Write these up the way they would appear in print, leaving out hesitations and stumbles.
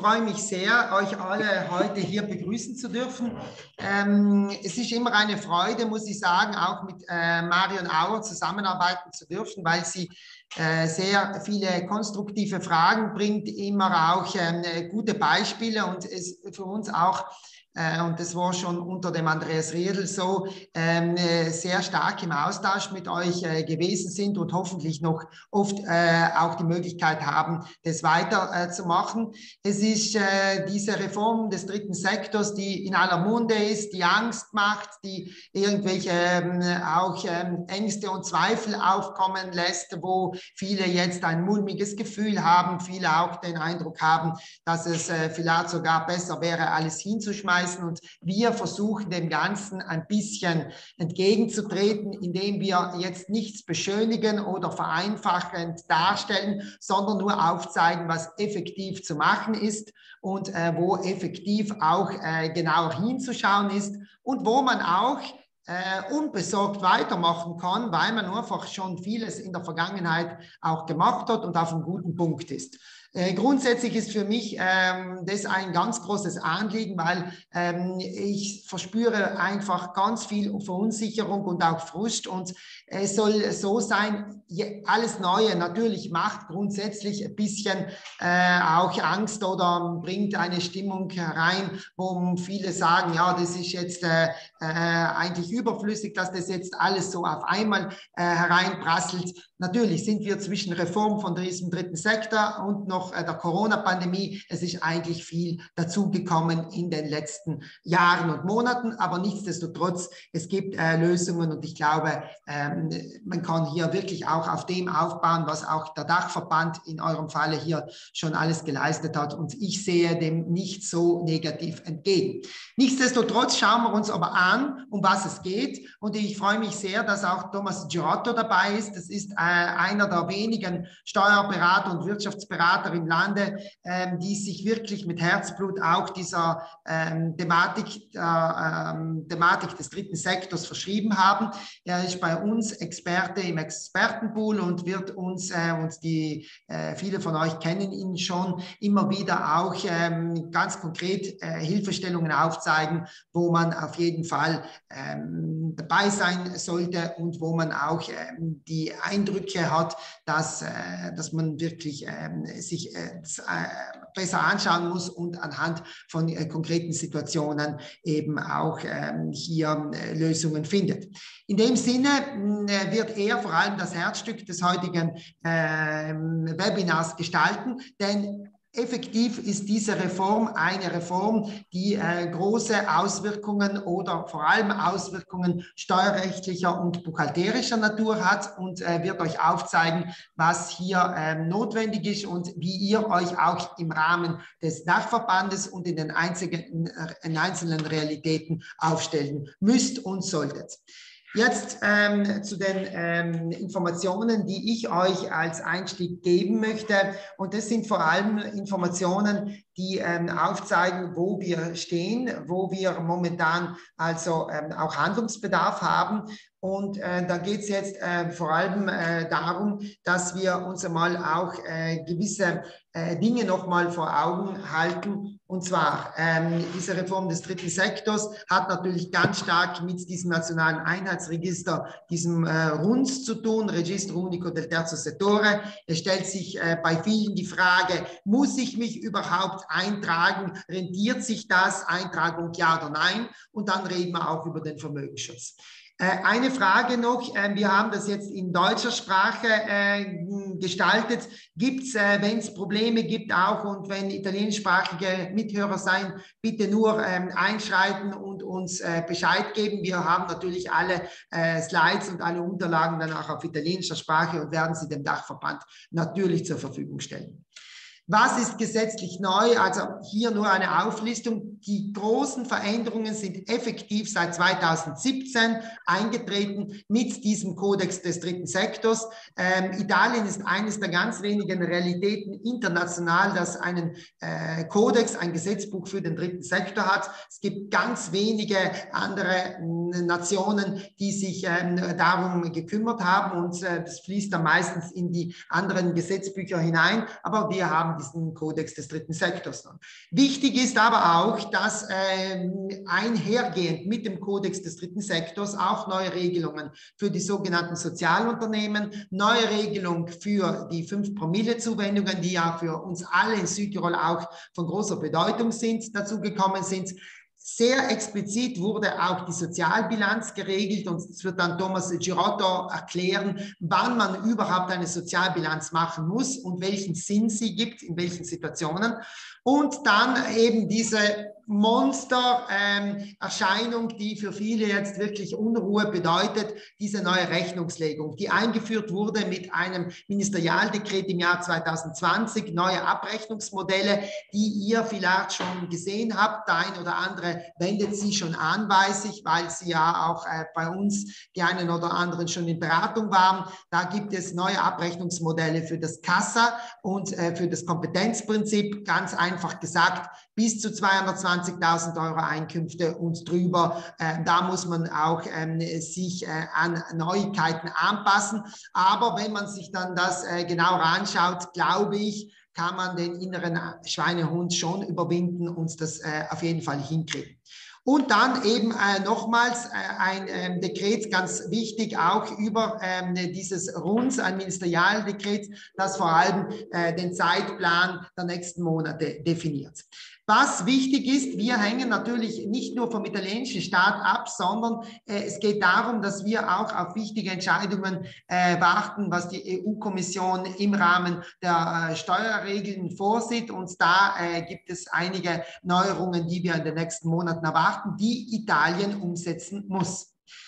freue mich sehr, euch alle heute hier begrüßen zu dürfen. Es ist immer eine Freude, muss ich sagen, auch mit Marion Auer zusammenarbeiten zu dürfen, weil sie sehr viele konstruktive Fragen bringt, immer auch gute Beispiele und es für uns auch und das war schon unter dem Andreas Riedl so, sehr stark im Austausch mit euch gewesen sind und hoffentlich noch oft auch die Möglichkeit haben, das weiter zu machen. Es ist diese Reform des dritten Sektors, die in aller Munde ist, die Angst macht, die irgendwelche auch Ängste und Zweifel aufkommen lässt, wo viele jetzt ein mulmiges Gefühl haben, viele auch den Eindruck haben, dass es vielleicht sogar besser wäre, alles hinzuschmeißen. Und wir versuchen dem Ganzen ein bisschen entgegenzutreten, indem wir jetzt nichts beschönigen oder vereinfachend darstellen, sondern nur aufzeigen, was effektiv zu machen ist und wo effektiv auch genauer hinzuschauen ist und wo man auch unbesorgt weitermachen kann, weil man einfach schon vieles in der Vergangenheit auch gemacht hat und auf einem guten Punkt ist. Grundsätzlich ist für mich das ein ganz großes Anliegen, weil ich verspüre einfach ganz viel Verunsicherung und auch Frust und es soll so sein, alles Neue natürlich macht grundsätzlich ein bisschen auch Angst oder bringt eine Stimmung herein, wo viele sagen, ja, das ist jetzt eigentlich überflüssig, dass das jetzt alles so auf einmal hereinprasselt. Natürlich sind wir zwischen Reform von diesem dritten Sektor und noch der Corona-Pandemie. Es ist eigentlich viel dazugekommen in den letzten Jahren und Monaten, aber nichtsdestotrotz, es gibt Lösungen und ich glaube, man kann hier wirklich auch auf dem aufbauen, was auch der Dachverband in eurem Falle hier schon alles geleistet hat und ich sehe dem nicht so negativ entgegen. Nichtsdestotrotz schauen wir uns aber an, um was es geht und ich freue mich sehr, dass auch Thomas Giotto dabei ist. Das ist einer der wenigen Steuerberater und Wirtschaftsberater im Lande, die sich wirklich mit Herzblut auch dieser Thematik des dritten Sektors verschrieben haben. Er ist bei uns Experte im Expertenpool und wird uns, viele von euch kennen ihn schon, immer wieder auch ganz konkret Hilfestellungen aufzeigen, wo man auf jeden Fall dabei sein sollte und wo man auch die Eindrücke hat, dass man wirklich sich besser anschauen muss und anhand von konkreten Situationen eben auch hier Lösungen findet. In dem Sinne wird er vor allem das Herzstück des heutigen Webinars gestalten, denn effektiv ist diese Reform eine Reform, die große Auswirkungen oder vor allem Auswirkungen steuerrechtlicher und buchhalterischer Natur hat und wird euch aufzeigen, was hier notwendig ist und wie ihr euch auch im Rahmen des Dachverbandes und in den einzelnen Realitäten aufstellen müsst und solltet. Jetzt zu den Informationen, die ich euch als Einstieg geben möchte. Und das sind vor allem Informationen, die aufzeigen, wo wir stehen, wo wir momentan also auch Handlungsbedarf haben. Und da geht es jetzt vor allem darum, dass wir uns einmal auch gewisse Dinge nochmal vor Augen halten. Und zwar, diese Reform des dritten Sektors hat natürlich ganz stark mit diesem nationalen Einheitsregister, diesem RUNS zu tun, Registro Unico del Terzo Settore. Es stellt sich bei vielen die Frage, muss ich mich überhaupt eintragen? Rentiert sich das? Eintragung ja oder nein? Und dann reden wir auch über den Vermögensschutz. Eine Frage noch, wir haben das jetzt in deutscher Sprache gestaltet. Gibt es, wenn es Probleme gibt auch und wenn italienischsprachige Mithörer sein, bitte nur einschreiten und uns Bescheid geben. Wir haben natürlich alle Slides und alle Unterlagen dann auch auf italienischer Sprache und werden sie dem Dachverband natürlich zur Verfügung stellen. Was ist gesetzlich neu? Also hier nur eine Auflistung. die großen Veränderungen sind effektiv seit 2017 eingetreten mit diesem Kodex des dritten Sektors. Italien ist eines der ganz wenigen Realitäten international, das einen Kodex, ein Gesetzbuch für den dritten Sektor hat. Es gibt ganz wenige andere Nationen, die sich darum gekümmert haben, und das fließt dann meistens in die anderen Gesetzbücher hinein, aber wir haben diesen Kodex des dritten Sektors. Wichtig ist aber auch, dass einhergehend mit dem Kodex des dritten Sektors auch neue Regelungen für die sogenannten Sozialunternehmen, neue Regelung für die 5-Promille-Zuwendungen, die ja für uns alle in Südtirol auch von großer Bedeutung sind, dazu gekommen sind. Sehr explizit wurde auch die Sozialbilanz geregelt, und es wird dann Thomas Girotto erklären, wann man überhaupt eine Sozialbilanz machen muss und welchen Sinn sie gibt, in welchen Situationen. Und dann eben diese Monster-Erscheinung, die für viele jetzt wirklich Unruhe bedeutet, diese neue Rechnungslegung, die eingeführt wurde mit einem Ministerialdekret im Jahr 2020, neue Abrechnungsmodelle, die ihr vielleicht schon gesehen habt. Der ein oder andere wendet sie schon an, weiß ich, weil sie ja auch bei uns die einen oder anderen schon in Beratung waren. Da gibt es neue Abrechnungsmodelle für das Kassa und für das Kompetenzprinzip, ganz einfach gesagt, bis zu 220.000 Euro Einkünfte und drüber. Da muss man auch sich an Neuigkeiten anpassen. Aber wenn man sich dann das genauer anschaut, glaube ich, kann man den inneren Schweinehund schon überwinden und das auf jeden Fall hinkriegen. Und dann eben nochmals ein Dekret, ganz wichtig, auch über dieses RUNS, ein Ministerialdekret, das vor allem den Zeitplan der nächsten Monate definiert. Was wichtig ist, wir hängen natürlich nicht nur vom italienischen Staat ab, sondern es geht darum, dass wir auch auf wichtige Entscheidungen warten, was die EU-Kommission im Rahmen der Steuerregeln vorsieht. Und da gibt es einige Neuerungen, die wir in den nächsten Monaten erwarten, die Italien umsetzen muss.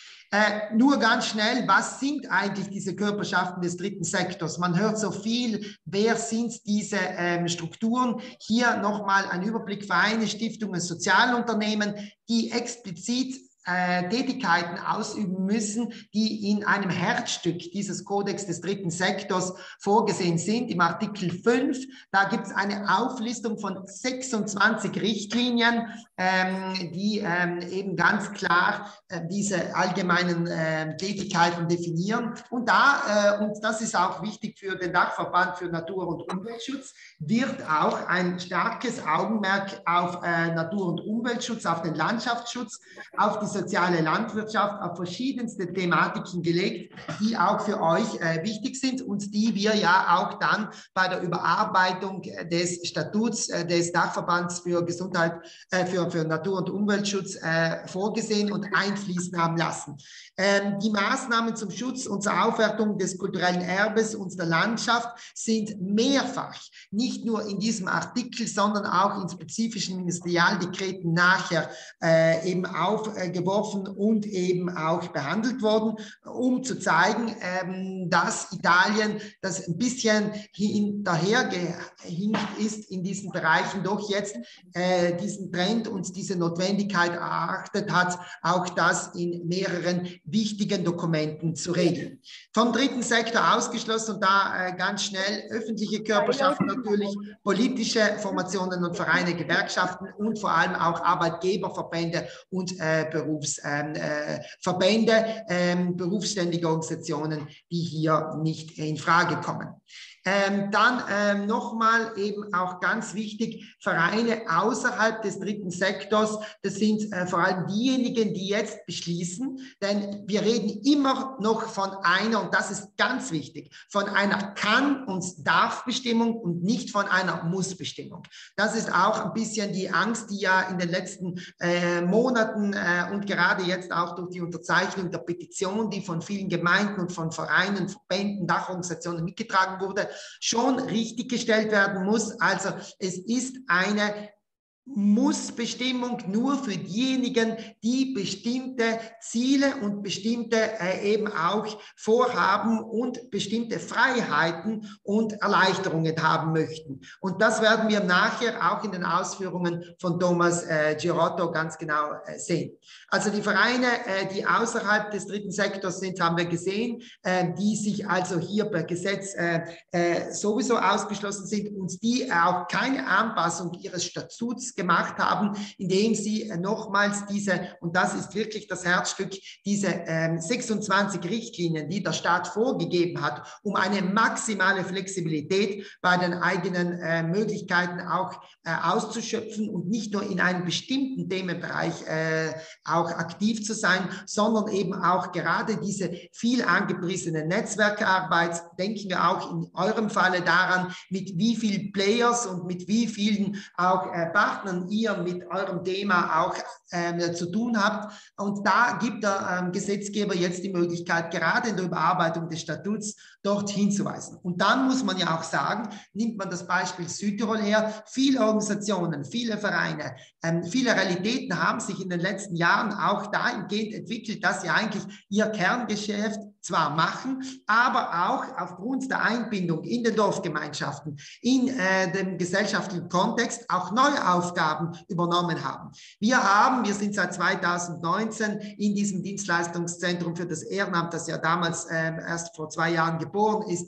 Nur ganz schnell, was sind eigentlich diese Körperschaften des dritten Sektors? Man hört so viel, wer sind diese Strukturen? Hier nochmal ein Überblick: Vereine, Stiftungen, Sozialunternehmen, die explizit Tätigkeiten ausüben müssen, die in einem Herzstück dieses Kodex des dritten Sektors vorgesehen sind. Im Artikel 5, da gibt es eine Auflistung von 26 Richtlinien, die eben ganz klar diese allgemeinen Tätigkeiten definieren. Und das ist auch wichtig für den Dachverband für Natur- und Umweltschutz, wird auch ein starkes Augenmerk auf Natur- und Umweltschutz, auf den Landschaftsschutz, auf die soziale Landwirtschaft, auf verschiedenste Thematiken gelegt, die auch für euch wichtig sind und die wir ja auch dann bei der Überarbeitung des Statuts des Dachverbands für Gesundheit, für Natur- und Umweltschutz vorgesehen und einfließen haben lassen. Die Maßnahmen zum Schutz und zur Aufwertung des kulturellen Erbes und der Landschaft sind mehrfach, nicht nur in diesem Artikel, sondern auch in spezifischen Ministerialdekreten nachher eben aufgeworfen und eben auch behandelt worden, um zu zeigen, dass Italien, das ein bisschen hinterhergehinkt ist in diesen Bereichen, doch jetzt diesen Trend und diese Notwendigkeit erachtet hat, auch das in mehreren wichtigen Dokumenten zu regeln. Vom dritten Sektor ausgeschlossen und da ganz schnell öffentliche Körperschaften natürlich, politische Formationen und Vereine, Gewerkschaften und vor allem auch Arbeitgeberverbände und Berufsverbände, berufsständige Organisationen, die hier nicht in Frage kommen. Dann nochmal eben auch ganz wichtig, Vereine außerhalb des dritten Sektors, das sind vor allem diejenigen, die jetzt beschließen, denn wir reden immer noch von einer, und das ist ganz wichtig, von einer Kann- und Darf-Bestimmung und nicht von einer Muss-Bestimmung. Das ist auch ein bisschen die Angst, die ja in den letzten Monaten und gerade jetzt auch durch die Unterzeichnung der Petition, die von vielen Gemeinden und von Vereinen, Verbänden, Dachorganisationen mitgetragen wurde, schon richtig gestellt werden muss. Also es ist eine Mussbestimmung nur für diejenigen, die bestimmte Ziele und bestimmte eben auch Vorhaben und bestimmte Freiheiten und Erleichterungen haben möchten. Und das werden wir nachher auch in den Ausführungen von Thomas Girotto ganz genau sehen. Also die Vereine, die außerhalb des dritten Sektors sind, haben wir gesehen, die sich also hier per Gesetz sowieso ausgeschlossen sind und die auch keine Anpassung ihres Statuts gemacht haben, indem sie nochmals diese, und das ist wirklich das Herzstück, diese 26 Richtlinien, die der Staat vorgegeben hat, um eine maximale Flexibilität bei den eigenen Möglichkeiten auch auszuschöpfen und nicht nur in einem bestimmten Themenbereich auch aktiv zu sein, sondern eben auch gerade diese viel angepriesene Netzwerkarbeit, denken wir auch in eurem Falle daran, mit wie vielen Players und mit wie vielen auch Partnern ihr mit eurem Thema auch zu tun habt. Und da gibt der Gesetzgeber jetzt die Möglichkeit, gerade in der Überarbeitung des Statuts dort hinzuweisen. Und dann muss man ja auch sagen, nimmt man das Beispiel Südtirol her, viele Organisationen, viele Vereine, viele Realitäten haben sich in den letzten Jahren auch dahingehend entwickelt, dass sie eigentlich ihr Kerngeschäft zwar machen, aber auch aufgrund der Einbindung in den Dorfgemeinschaften, in dem gesellschaftlichen Kontext auch neue Aufgaben übernommen haben. Wir sind seit 2019 in diesem Dienstleistungszentrum für das Ehrenamt, das ja damals erst vor 2 Jahren geboren ist,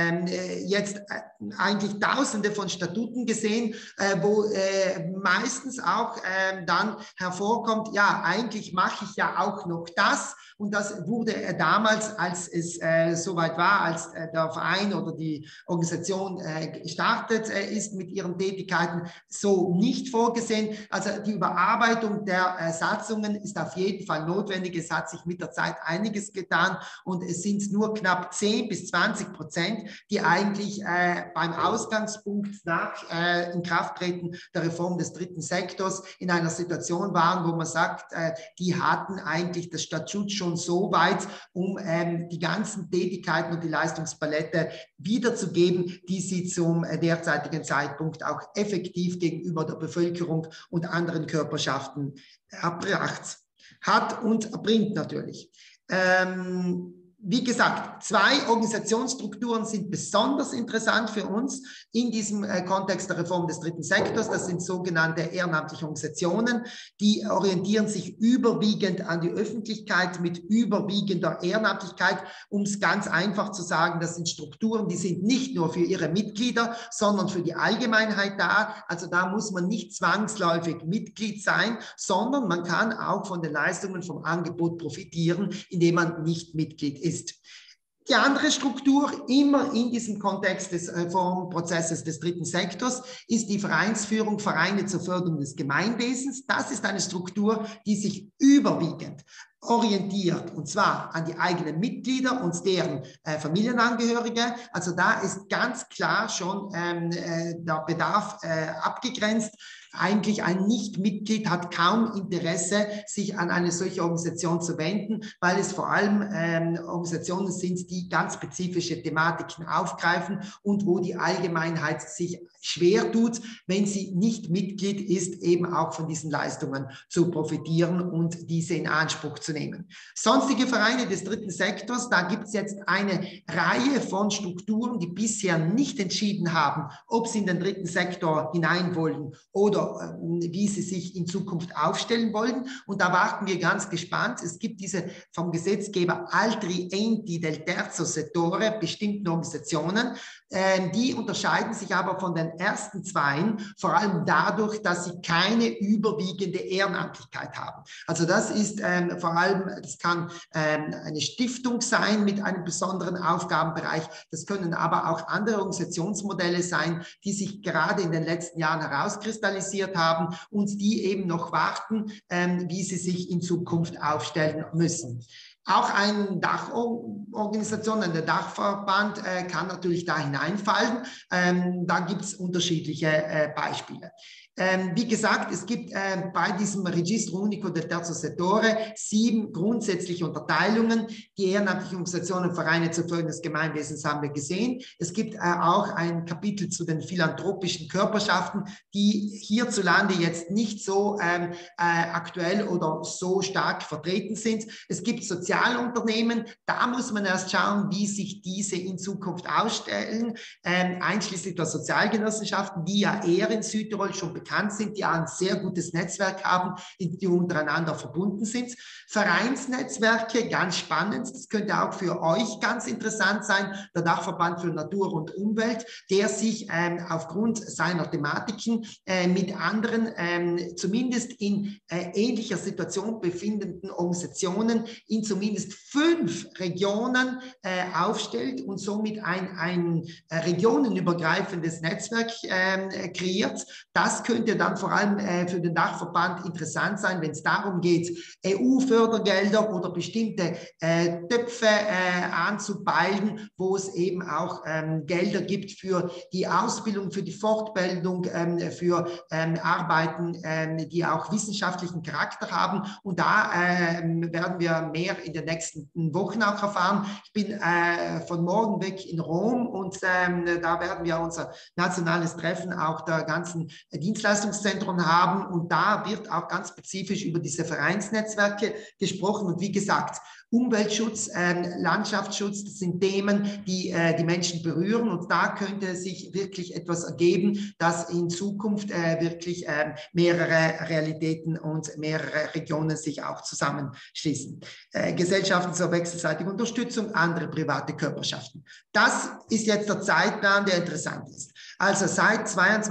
jetzt eigentlich Tausende von Statuten gesehen, wo meistens auch dann hervorkommt, ja, eigentlich mache ich ja auch noch das. Und das wurde damals, als es soweit war, als der Verein oder die Organisation gestartet ist mit ihren Tätigkeiten, so nicht vorgesehen. Also die Überarbeitung der Satzungen ist auf jeden Fall notwendig. Es hat sich mit der Zeit einiges getan und es sind nur knapp 10–20%, die eigentlich beim Ausgangspunkt nach Inkrafttreten der Reform des dritten Sektors in einer Situation waren, wo man sagt, die hatten eigentlich das Statut schon so weit, um die ganzen Tätigkeiten und die Leistungspalette wiederzugeben, die sie zum derzeitigen Zeitpunkt auch effektiv gegenüber der Bevölkerung und anderen Körperschaften erbracht hat und erbringt natürlich. Wie gesagt, 2 Organisationsstrukturen sind besonders interessant für uns in diesem Kontext der Reform des dritten Sektors. Das sind sogenannte ehrenamtliche Organisationen, die orientieren sich überwiegend an die Öffentlichkeit mit überwiegender Ehrenamtlichkeit. Um es ganz einfach zu sagen, das sind Strukturen, die sind nicht nur für ihre Mitglieder, sondern für die Allgemeinheit da. Also da muss man nicht zwangsläufig Mitglied sein, sondern man kann auch von den Leistungen vom Angebot profitieren, indem man nicht Mitglied ist. Die andere Struktur, immer in diesem Kontext des Reformprozesses des dritten Sektors, ist die Vereinsführung, Vereine zur Förderung des Gemeinwesens. Das ist eine Struktur, die sich überwiegend orientiert, und zwar an die eigenen Mitglieder und deren Familienangehörige. Also da ist ganz klar schon der Bedarf abgegrenzt. Eigentlich ein Nicht-Mitglied hat kaum Interesse, sich an eine solche Organisation zu wenden, weil es vor allem Organisationen sind, die ganz spezifische Thematiken aufgreifen und wo die Allgemeinheit sich schwer tut, wenn sie nicht Mitglied ist, eben auch von diesen Leistungen zu profitieren und diese in Anspruch zu nehmen. Sonstige Vereine des dritten Sektors, da gibt es jetzt eine Reihe von Strukturen, die bisher nicht entschieden haben, ob sie in den dritten Sektor hinein wollen oder wie sie sich in Zukunft aufstellen wollen. Und da warten wir ganz gespannt. Es gibt diese vom Gesetzgeber altri enti del terzo settore, bestimmten Organisationen, die unterscheiden sich aber von den ersten 2, vor allem dadurch, dass sie keine überwiegende Ehrenamtlichkeit haben. Also das ist vor allem, das kann eine Stiftung sein mit einem besonderen Aufgabenbereich. Das können aber auch andere Organisationsmodelle sein, die sich gerade in den letzten Jahren herauskristallisiert haben und die eben noch warten, wie sie sich in Zukunft aufstellen müssen. Auch eine Dachorganisation, ein Dachverband kann natürlich da hineinfallen. Da gibt es unterschiedliche Beispiele. Wie gesagt, es gibt bei diesem Registro Unico del Terzo Settore 7 grundsätzliche Unterteilungen. Die ehrenamtlichen Organisationen und Vereine zur Förderung des Gemeinwesens haben wir gesehen. Es gibt auch ein Kapitel zu den philanthropischen Körperschaften, die hierzulande jetzt nicht so aktuell oder so stark vertreten sind. Es gibt Sozialunternehmen, da muss man erst schauen, wie sich diese in Zukunft ausstellen, einschließlich der Sozialgenossenschaften, die ja eher in Südtirol schon bekannt sind, die ein sehr gutes Netzwerk haben, die untereinander verbunden sind. Vereinsnetzwerke, ganz spannend, das könnte auch für euch ganz interessant sein, der Dachverband für Natur und Umwelt, der sich aufgrund seiner Thematiken mit anderen, zumindest in ähnlicher Situation befindenden Organisationen in zumindest 5 Regionen aufstellt und somit ein regionenübergreifendes Netzwerk kreiert. Das könnte dann vor allem für den Dachverband interessant sein, wenn es darum geht, EU-Fördergelder oder bestimmte Töpfe anzupeilen, wo es eben auch Gelder gibt für die Ausbildung, für die Fortbildung, für Arbeiten, die auch wissenschaftlichen Charakter haben. Und da werden wir mehr in den nächsten Wochen auch erfahren. Ich bin von morgen weg in Rom und da werden wir unser nationales Treffen auch der ganzen Dienstleistungszentren haben und da wird auch ganz spezifisch über diese Vereinsnetzwerke gesprochen und wie gesagt, Umweltschutz, Landschaftsschutz, das sind Themen, die die Menschen berühren und da könnte sich wirklich etwas ergeben, dass in Zukunft wirklich mehrere Realitäten und mehrere Regionen sich auch zusammenschließen. Gesellschaften zur wechselseitigen Unterstützung, andere private Körperschaften. Das ist jetzt der Zeitplan, der interessant ist. Also seit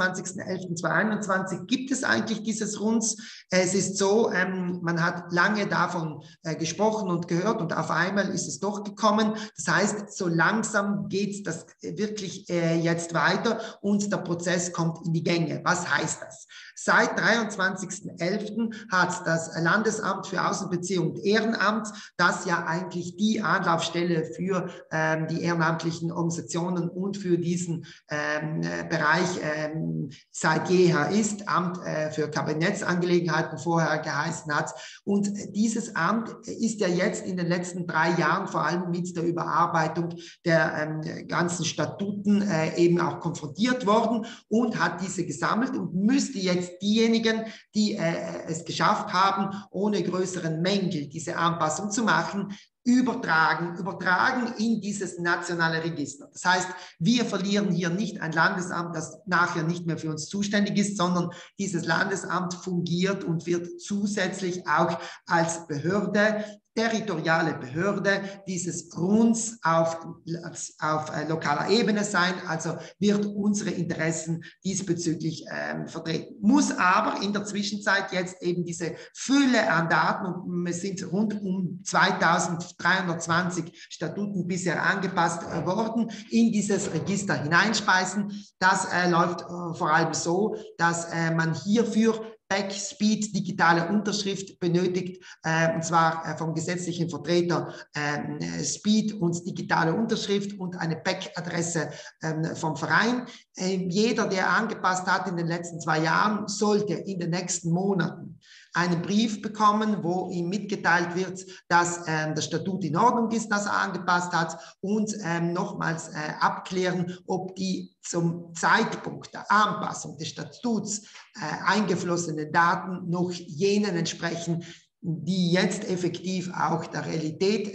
22.11.2021 gibt es eigentlich dieses RUNS. Es ist so, man hat lange davon gesprochen und gehört und auf einmal ist es doch gekommen. Das heißt, so langsam geht das wirklich jetzt weiter und der Prozess kommt in die Gänge. Was heißt das? Seit 23.11. hat das Landesamt für Außenbeziehung und Ehrenamt, das ja eigentlich die Anlaufstelle für die ehrenamtlichen Organisationen und für diesen Bereich seit jeher ist, Amt für Kabinettsangelegenheiten vorher geheißen hat. Und dieses Amt ist ja jetzt in den letzten 3 Jahren vor allem mit der Überarbeitung der ganzen Statuten eben auch konfrontiert worden und hat diese gesammelt und müsste jetzt diejenigen, die es geschafft haben, ohne größeren Mängel diese Anpassung zu machen, übertragen in dieses nationale Register. Das heißt, wir verlieren hier nicht ein Landesamt, das nachher nicht mehr für uns zuständig ist, sondern dieses Landesamt fungiert und wird zusätzlich auch als Behörde, territoriale Behörde dieses RUNS auf lokaler Ebene sein, also wird unsere Interessen diesbezüglich vertreten. Muss aber in der Zwischenzeit jetzt eben diese Fülle an Daten, und es sind rund um 2320 Statuten bisher angepasst worden, in dieses Register hineinspeisen. Das läuft vor allem so, dass man hierfür Backspeed, digitale Unterschrift benötigt, und zwar vom gesetzlichen Vertreter Speed und digitale Unterschrift und eine Back-Adresse vom Verein. Jeder, der angepasst hat in den letzten 2 Jahren, sollte in den nächsten Monaten einen Brief bekommen, wo ihm mitgeteilt wird, dass das Statut in Ordnung ist, das er angepasst hat und nochmals abklären, ob die zum Zeitpunkt der Anpassung des Statuts eingeflossenen Daten noch jenen entsprechen, die jetzt effektiv auch der Realität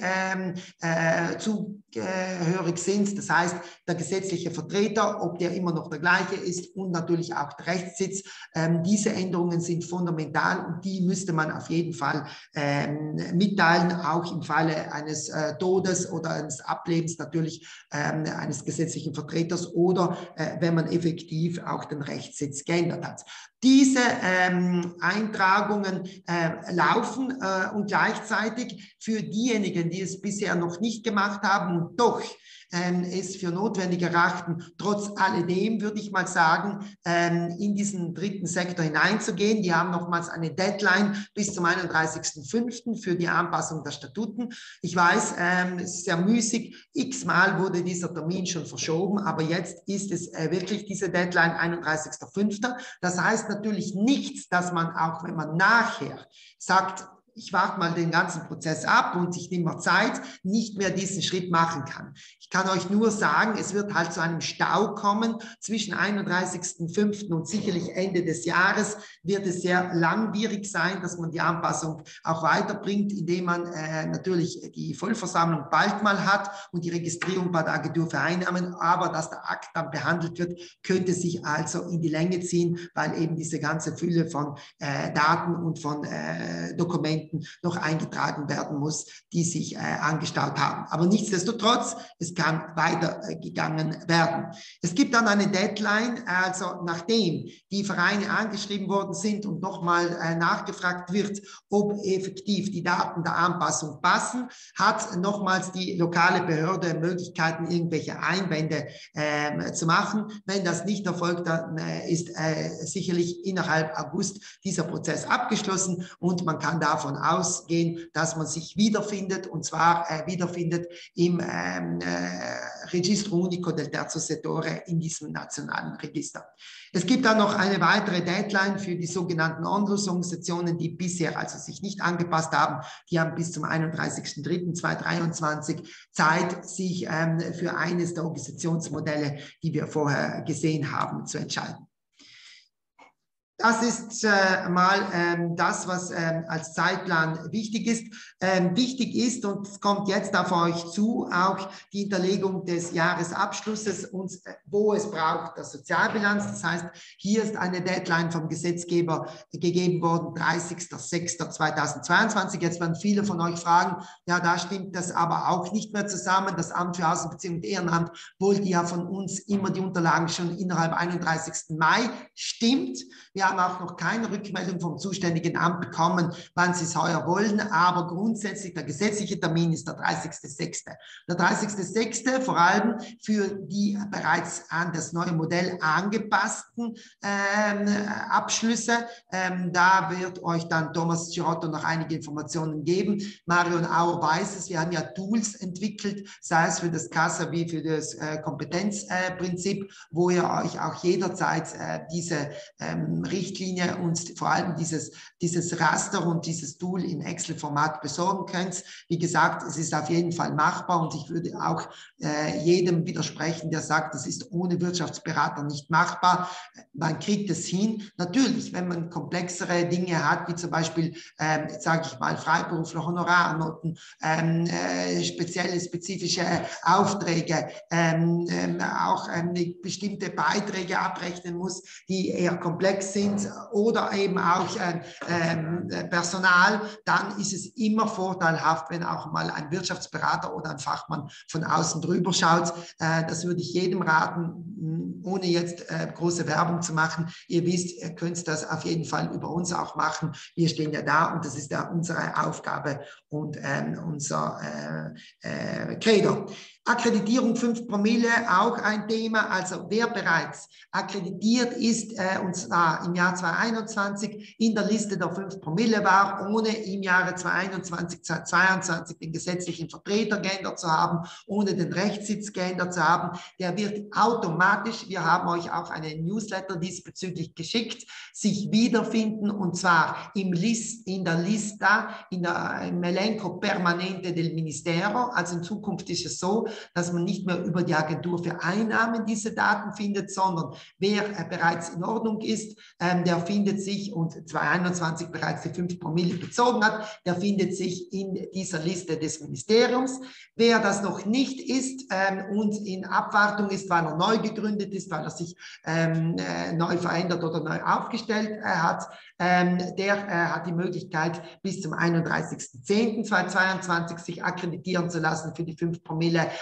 zugehörig sind. Das heißt, der gesetzliche Vertreter, ob der immer noch der gleiche ist und natürlich auch der Rechtssitz. Diese Änderungen sind fundamental und die müsste man auf jeden Fall mitteilen, auch im Falle eines Todes oder eines Ablebens natürlich eines gesetzlichen Vertreters oder wenn man effektiv auch den Rechtssitz geändert hat. Diese Eintragungen laufen und gleichzeitig für diejenigen, die es bisher noch nicht gemacht haben dann doch es für notwendig erachten, trotz alledem, würde ich mal sagen, in diesen dritten Sektor hineinzugehen. Die haben nochmals eine Deadline bis zum 31.05. für die Anpassung der Statuten. Ich weiß, es ist sehr müßig, x-mal wurde dieser Termin schon verschoben, aber jetzt ist es wirklich diese Deadline 31.05. Das heißt natürlich nichts, dass man auch, wenn man nachher sagt, ich warte mal den ganzen Prozess ab und ich nehme mir Zeit, nicht mehr diesen Schritt machen kann. Ich kann euch nur sagen, es wird halt zu einem Stau kommen zwischen 31.05. und sicherlich Ende des Jahres wird es sehr langwierig sein, dass man die Anpassung auch weiterbringt, indem man natürlich die Vollversammlung bald mal hat und die Registrierung bei der Agentur für Einnahmen, aber dass der Akt dann behandelt wird, könnte sich also in die Länge ziehen, weil eben diese ganze Fülle von Daten und von Dokumenten noch eingetragen werden muss, die sich angestaut haben. Aber nichtsdestotrotz, es kann weitergegangen werden. Es gibt dann eine Deadline, also nachdem die Vereine angeschrieben worden sind und nochmal nachgefragt wird, ob effektiv die Daten der Anpassung passen, hat nochmals die lokale Behörde Möglichkeiten, irgendwelche Einwände zu machen. Wenn das nicht erfolgt, dann ist sicherlich innerhalb August dieser Prozess abgeschlossen und man kann davon ausgehen, dass man sich wiederfindet, und zwar wiederfindet im Registro Unico del Terzo Settore, in diesem nationalen Register. Es gibt dann noch eine weitere Deadline für die sogenannten Onlus-Organisationen, die bisher also sich nicht angepasst haben. Die haben bis zum 31.03.2023 Zeit, sich für eines der Organisationsmodelle, die wir vorher gesehen haben, zu entscheiden. Das ist mal das, was als Zeitplan wichtig ist. Wichtig ist, und es kommt jetzt auf euch zu, auch die Hinterlegung des Jahresabschlusses, und wo es braucht, der Sozialbilanz. Das heißt, hier ist eine Deadline vom Gesetzgeber gegeben worden, 30.06.2022. Jetzt werden viele von euch fragen, ja, da stimmt das aber auch nicht mehr zusammen. Das Amt für Außenbeziehungen und Ehrenamt wollte ja von uns immer die Unterlagen schon innerhalb 31. Mai. Stimmt. Wir haben auch noch keine Rückmeldung vom zuständigen Amt bekommen, wann sie es heuer wollen, aber grundsätzlich der gesetzliche Termin ist der 30.06. Der 30.06. vor allem für die bereits an das neue Modell angepassten Abschlüsse. Da wird euch dann Thomas Girotto noch einige Informationen geben. Marion Auer weiß es, wir haben ja Tools entwickelt, sei es für das CASA wie für das Kompetenzprinzip, wo ihr euch auch jederzeit diese Richtlinie und vor allem dieses Raster und dieses Tool in Excel-Format besorgen könnt. Wie gesagt, es ist auf jeden Fall machbar und ich würde auch jedem widersprechen, der sagt, das ist ohne Wirtschaftsberater nicht machbar. Man kriegt es hin. Natürlich, wenn man komplexere Dinge hat, wie zum Beispiel, sage ich mal, Freiberufler, Honorarnoten, spezielle, spezifische Aufträge, auch bestimmte Beiträge abrechnen muss, die eher komplex sind, oder eben auch Personal, dann ist es immer vorteilhaft, wenn auch mal ein Wirtschaftsberater oder ein Fachmann von außen drüber schaut. Das würde ich jedem raten, ohne jetzt große Werbung zu machen. Ihr wisst, ihr könnt das auf jeden Fall über uns auch machen. Wir stehen ja da und das ist ja unsere Aufgabe und unser Credo. Akkreditierung 5 Promille, auch ein Thema. Also wer bereits akkreditiert ist, und zwar im Jahr 2021 in der Liste der 5 Promille war, ohne im Jahre 2021, 2022 den gesetzlichen Vertreter geändert zu haben, ohne den Rechtssitz geändert zu haben, der wird automatisch, wir haben euch auch einen Newsletter diesbezüglich geschickt, sich wiederfinden, und zwar in der Lista, im Elenco Permanente del Ministero. Also in Zukunft ist es so, dass man nicht mehr über die Agentur für Einnahmen diese Daten findet, sondern wer bereits in Ordnung ist, der findet sich, und 2021 bereits die 5 Promille bezogen hat, der findet sich in dieser Liste des Ministeriums. Wer das noch nicht ist und in Abwartung ist, weil er neu gegründet ist, weil er sich neu verändert oder neu aufgestellt hat, der hat die Möglichkeit, bis zum 31.10.2022 sich akkreditieren zu lassen für die 5 Promille.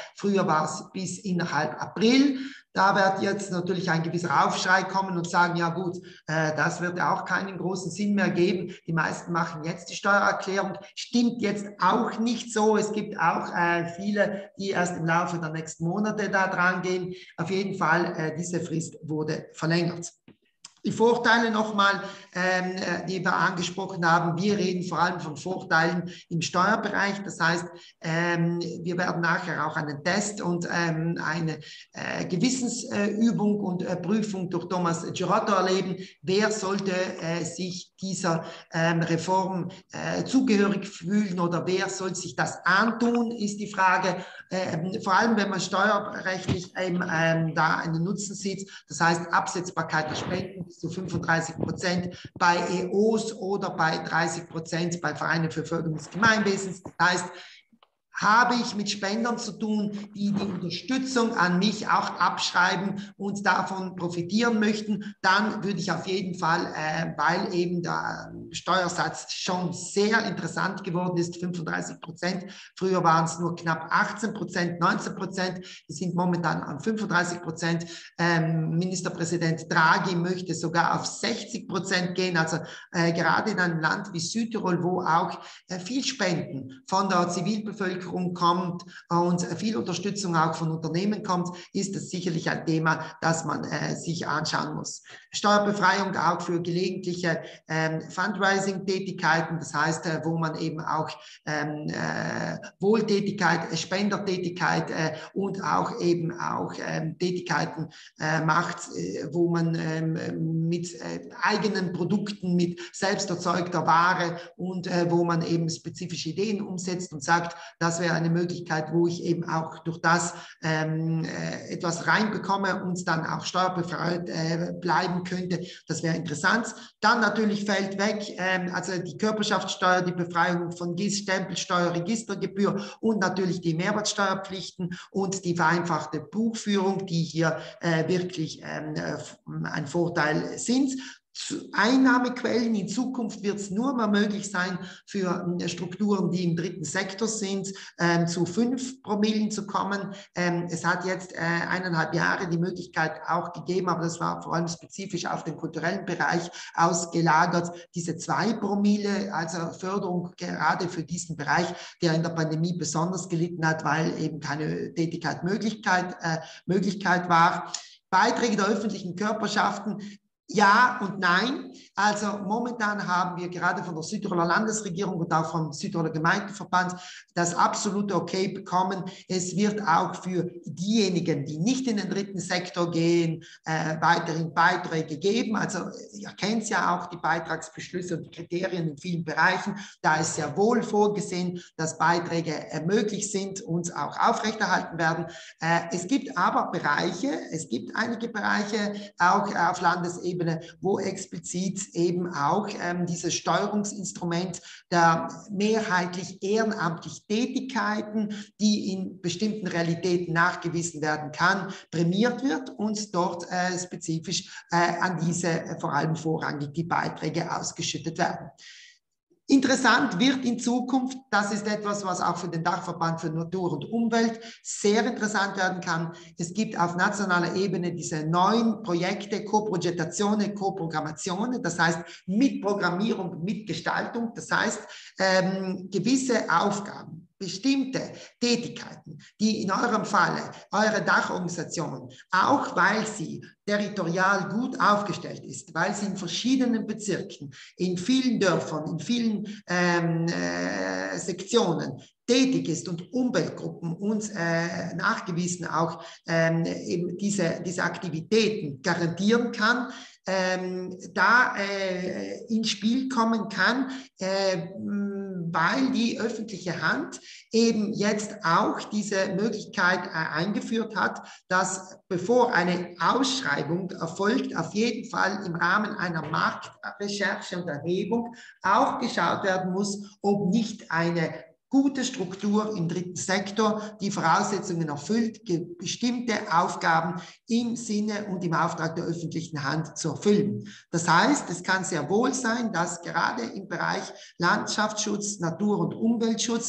Früher war es bis innerhalb April. Da wird jetzt natürlich ein gewisser Aufschrei kommen und sagen, ja gut, das wird auch keinen großen Sinn mehr geben. Die meisten machen jetzt die Steuererklärung. Stimmt jetzt auch nicht so. Es gibt auch viele, die erst im Laufe der nächsten Monate da dran gehen. Auf jeden Fall, diese Frist wurde verlängert. Die Vorteile nochmal, die wir angesprochen haben. Wir reden vor allem von Vorteilen im Steuerbereich. Das heißt, wir werden nachher auch einen Test und eine Gewissensübung und Prüfung durch Thomas Girotto erleben. Wer sollte sich dieser Reform zugehörig fühlen oder wer soll sich das antun, ist die Frage. Vor allem, wenn man steuerrechtlich da einen Nutzen sieht. Das heißt, Absetzbarkeit der Spenden bis zu 35% bei EOs oder bei 30% bei Vereinen für Förderung des Gemeinwesens. Das heißt, habe ich mit Spendern zu tun, die die Unterstützung an mich auch abschreiben und davon profitieren möchten, dann würde ich auf jeden Fall, weil eben der Steuersatz schon sehr interessant geworden ist, 35%. Früher waren es nur knapp 18%, 19%. Wir sind momentan an 35%. Ministerpräsident Draghi möchte sogar auf 60% gehen. Also gerade in einem Land wie Südtirol, wo auch viel Spenden von der Zivilbevölkerung kommt und viel Unterstützung auch von Unternehmen kommt, ist das sicherlich ein Thema, das man sich anschauen muss. Steuerbefreiung auch für gelegentliche Fundraising-Tätigkeiten, das heißt, wo man eben auch Wohltätigkeit, Spendertätigkeit und auch eben auch Tätigkeiten macht, wo man mit eigenen Produkten, mit selbst erzeugter Ware und wo man eben spezifische Ideen umsetzt und sagt, das wäre eine Möglichkeit, wo ich eben auch durch das etwas reinbekomme und dann auch steuerbefreit bleiben könnte. Das wäre interessant. Dann natürlich fällt weg, also die Körperschaftssteuer, die Befreiung von GIS, Stempelsteuer, Registergebühr und natürlich die Mehrwertsteuerpflichten und die vereinfachte Buchführung, die hier wirklich ein Vorteil sind. Einnahmequellen in Zukunft wird es nur mehr möglich sein, für Strukturen, die im dritten Sektor sind, zu 5 Promillen zu kommen. Es hat jetzt 1,5 Jahre die Möglichkeit auch gegeben, aber das war vor allem spezifisch auf den kulturellen Bereich ausgelagert, diese 2 Promille, also Förderung gerade für diesen Bereich, der in der Pandemie besonders gelitten hat, weil eben keine Tätigkeit Möglichkeit war. Beiträge der öffentlichen Körperschaften, ja und nein. Also momentan haben wir gerade von der Südtiroler Landesregierung und auch vom Südtiroler Gemeindeverband das absolute Okay bekommen. Es wird auch für diejenigen, die nicht in den dritten Sektor gehen, weiterhin Beiträge geben. Also ihr kennt ja auch die Beitragsbeschlüsse und die Kriterien in vielen Bereichen. Da ist sehr wohl vorgesehen, dass Beiträge möglich sind und auch aufrechterhalten werden. Es gibt aber Bereiche, es gibt einige Bereiche auch auf Landesebene, wo explizit eben auch dieses Steuerungsinstrument der mehrheitlich ehrenamtlich Tätigkeiten, die in bestimmten Realitäten nachgewiesen werden kann, prämiert wird und dort spezifisch an diese vor allem vorrangig die Beiträge ausgeschüttet werden. Interessant wird in Zukunft, das ist etwas, was auch für den Dachverband für Natur und Umwelt sehr interessant werden kann. Es gibt auf nationaler Ebene diese neuen Projekte, Co-Progettazione, Co-Programmazione, das heißt mit Programmierung, mit Gestaltung, das heißt gewisse Aufgaben, bestimmte Tätigkeiten, die in eurem Falle, eure Dachorganisation, auch weil sie territorial gut aufgestellt ist, weil sie in verschiedenen Bezirken, in vielen Dörfern, in vielen Sektionen tätig ist und Umweltgruppen uns nachgewiesen auch eben diese Aktivitäten garantieren kann, da ins Spiel kommen kann, weil die öffentliche Hand eben jetzt auch diese Möglichkeit eingeführt hat, dass bevor eine Ausschreibung erfolgt, auf jeden Fall im Rahmen einer Marktrecherche und Erhebung auch geschaut werden muss, ob nicht eine gute Struktur im dritten Sektor die Voraussetzungen erfüllt, bestimmte Aufgaben im Sinne und im Auftrag der öffentlichen Hand zu erfüllen. Das heißt, es kann sehr wohl sein, dass gerade im Bereich Landschaftsschutz, Natur- und Umweltschutz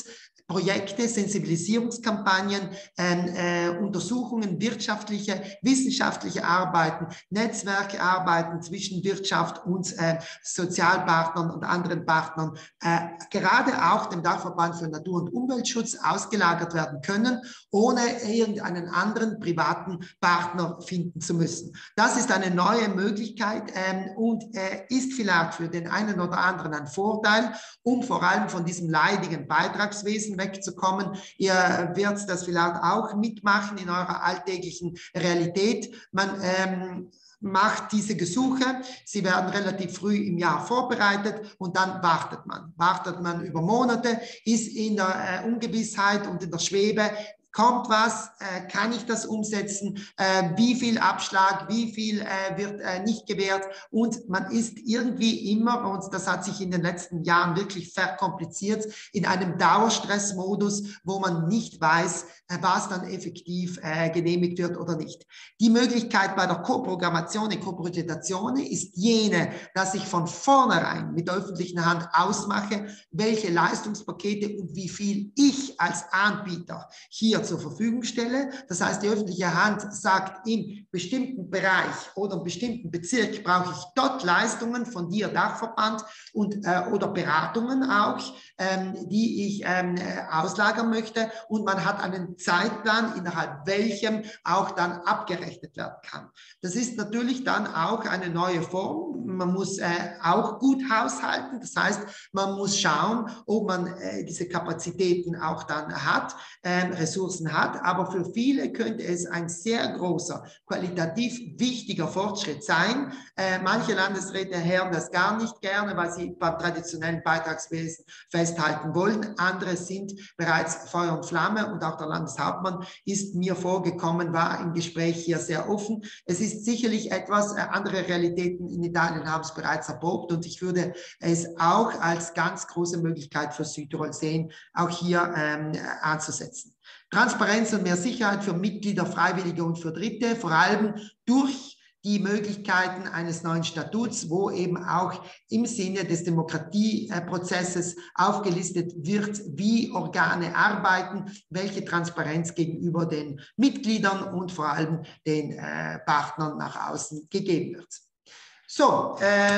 Projekte, Sensibilisierungskampagnen, Untersuchungen, wirtschaftliche, wissenschaftliche Arbeiten, Netzwerkarbeiten zwischen Wirtschaft und Sozialpartnern und anderen Partnern, gerade auch dem Dachverband für Natur- und Umweltschutz ausgelagert werden können, ohne irgendeinen anderen privaten Partner finden zu müssen. Das ist eine neue Möglichkeit und ist vielleicht für den einen oder anderen ein Vorteil, um vor allem von diesem leidigen Beitragswesen wegzukommen. Ihr werdet das vielleicht auch mitmachen in eurer alltäglichen Realität. Man macht diese Gesuche, sie werden relativ früh im Jahr vorbereitet und dann wartet man. Wartet man über Monate, ist in der Ungewissheit und in der Schwebe, kommt was, kann ich das umsetzen, wie viel Abschlag, wie viel wird nicht gewährt und man ist irgendwie immer, und das hat sich in den letzten Jahren wirklich verkompliziert, in einem Dauerstressmodus, wo man nicht weiß, was dann effektiv genehmigt wird oder nicht. Die Möglichkeit bei der Co-Programmazione, Co-Progettazione ist jene, dass ich von vornherein mit der öffentlichen Hand ausmache, welche Leistungspakete und wie viel ich als Anbieter hier zur Verfügung stelle. Das heißt, die öffentliche Hand sagt, im bestimmten Bereich oder im bestimmten Bezirk brauche ich dort Leistungen von dir, Dachverband, und, oder Beratungen auch, die ich auslagern möchte. Und man hat einen Zeitplan, innerhalb welchem auch dann abgerechnet werden kann. Das ist natürlich dann auch eine neue Form. Man muss auch gut haushalten. Das heißt, man muss schauen, ob man diese Kapazitäten auch dann hat, Ressourcen hat. Aber für viele könnte es ein sehr großer, qualitativ wichtiger Fortschritt sein. Manche Landesräte hören das gar nicht gerne, weil sie beim traditionellen Beitragswesen festhalten wollen. Andere sind bereits Feuer und Flamme und auch der Landeshauptmann ist mir vorgekommen, war im Gespräch hier sehr offen. Es ist sicherlich etwas, andere Realitäten in Italien haben es bereits erprobt und ich würde es auch als ganz große Möglichkeit für Südtirol sehen, auch hier anzusetzen. Transparenz und mehr Sicherheit für Mitglieder, Freiwillige und für Dritte, vor allem durch die Möglichkeiten eines neuen Statuts, wo eben auch im Sinne des Demokratieprozesses aufgelistet wird, wie Organe arbeiten, welche Transparenz gegenüber den Mitgliedern und vor allem den Partnern nach außen gegeben wird. So,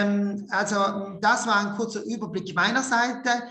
also das war ein kurzer Überblick meiner Seite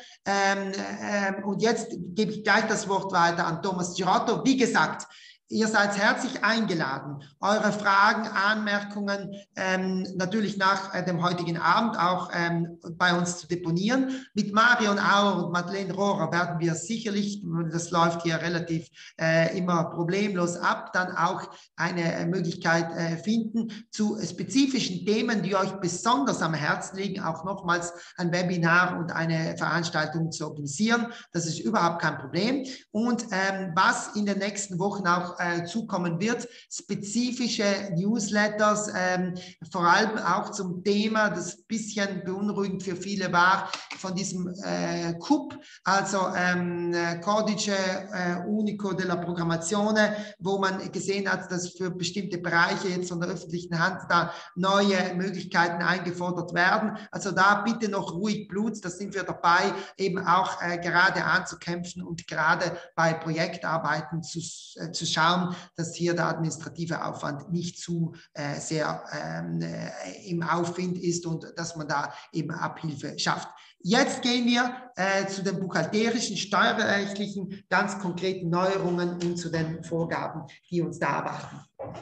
und jetzt gebe ich gleich das Wort weiter an Thomas Girotto. Wie gesagt, ihr seid herzlich eingeladen, eure Fragen, Anmerkungen natürlich nach dem heutigen Abend auch bei uns zu deponieren. Mit Marion Auer und Madeleine Rohrer werden wir sicherlich, das läuft hier relativ immer problemlos ab, dann auch eine Möglichkeit finden, zu spezifischen Themen, die euch besonders am Herzen liegen, auch nochmals ein Webinar und eine Veranstaltung zu organisieren. Das ist überhaupt kein Problem. Und was in den nächsten Wochen auch zukommen wird, spezifische Newsletters, vor allem auch zum Thema, das ein bisschen beunruhigend für viele war, von diesem CUP, also Codice Unico della Programmazione, wo man gesehen hat, dass für bestimmte Bereiche jetzt von der öffentlichen Hand da neue Möglichkeiten eingefordert werden. Also da bitte noch ruhig Blut, da sind wir dabei, eben auch gerade anzukämpfen und gerade bei Projektarbeiten zu schauen, dass hier der administrative Aufwand nicht zu sehr im Aufwind ist und dass man da eben Abhilfe schafft. Jetzt gehen wir zu den buchhalterischen, steuerrechtlichen, ganz konkreten Neuerungen und zu den Vorgaben, die uns da erwarten.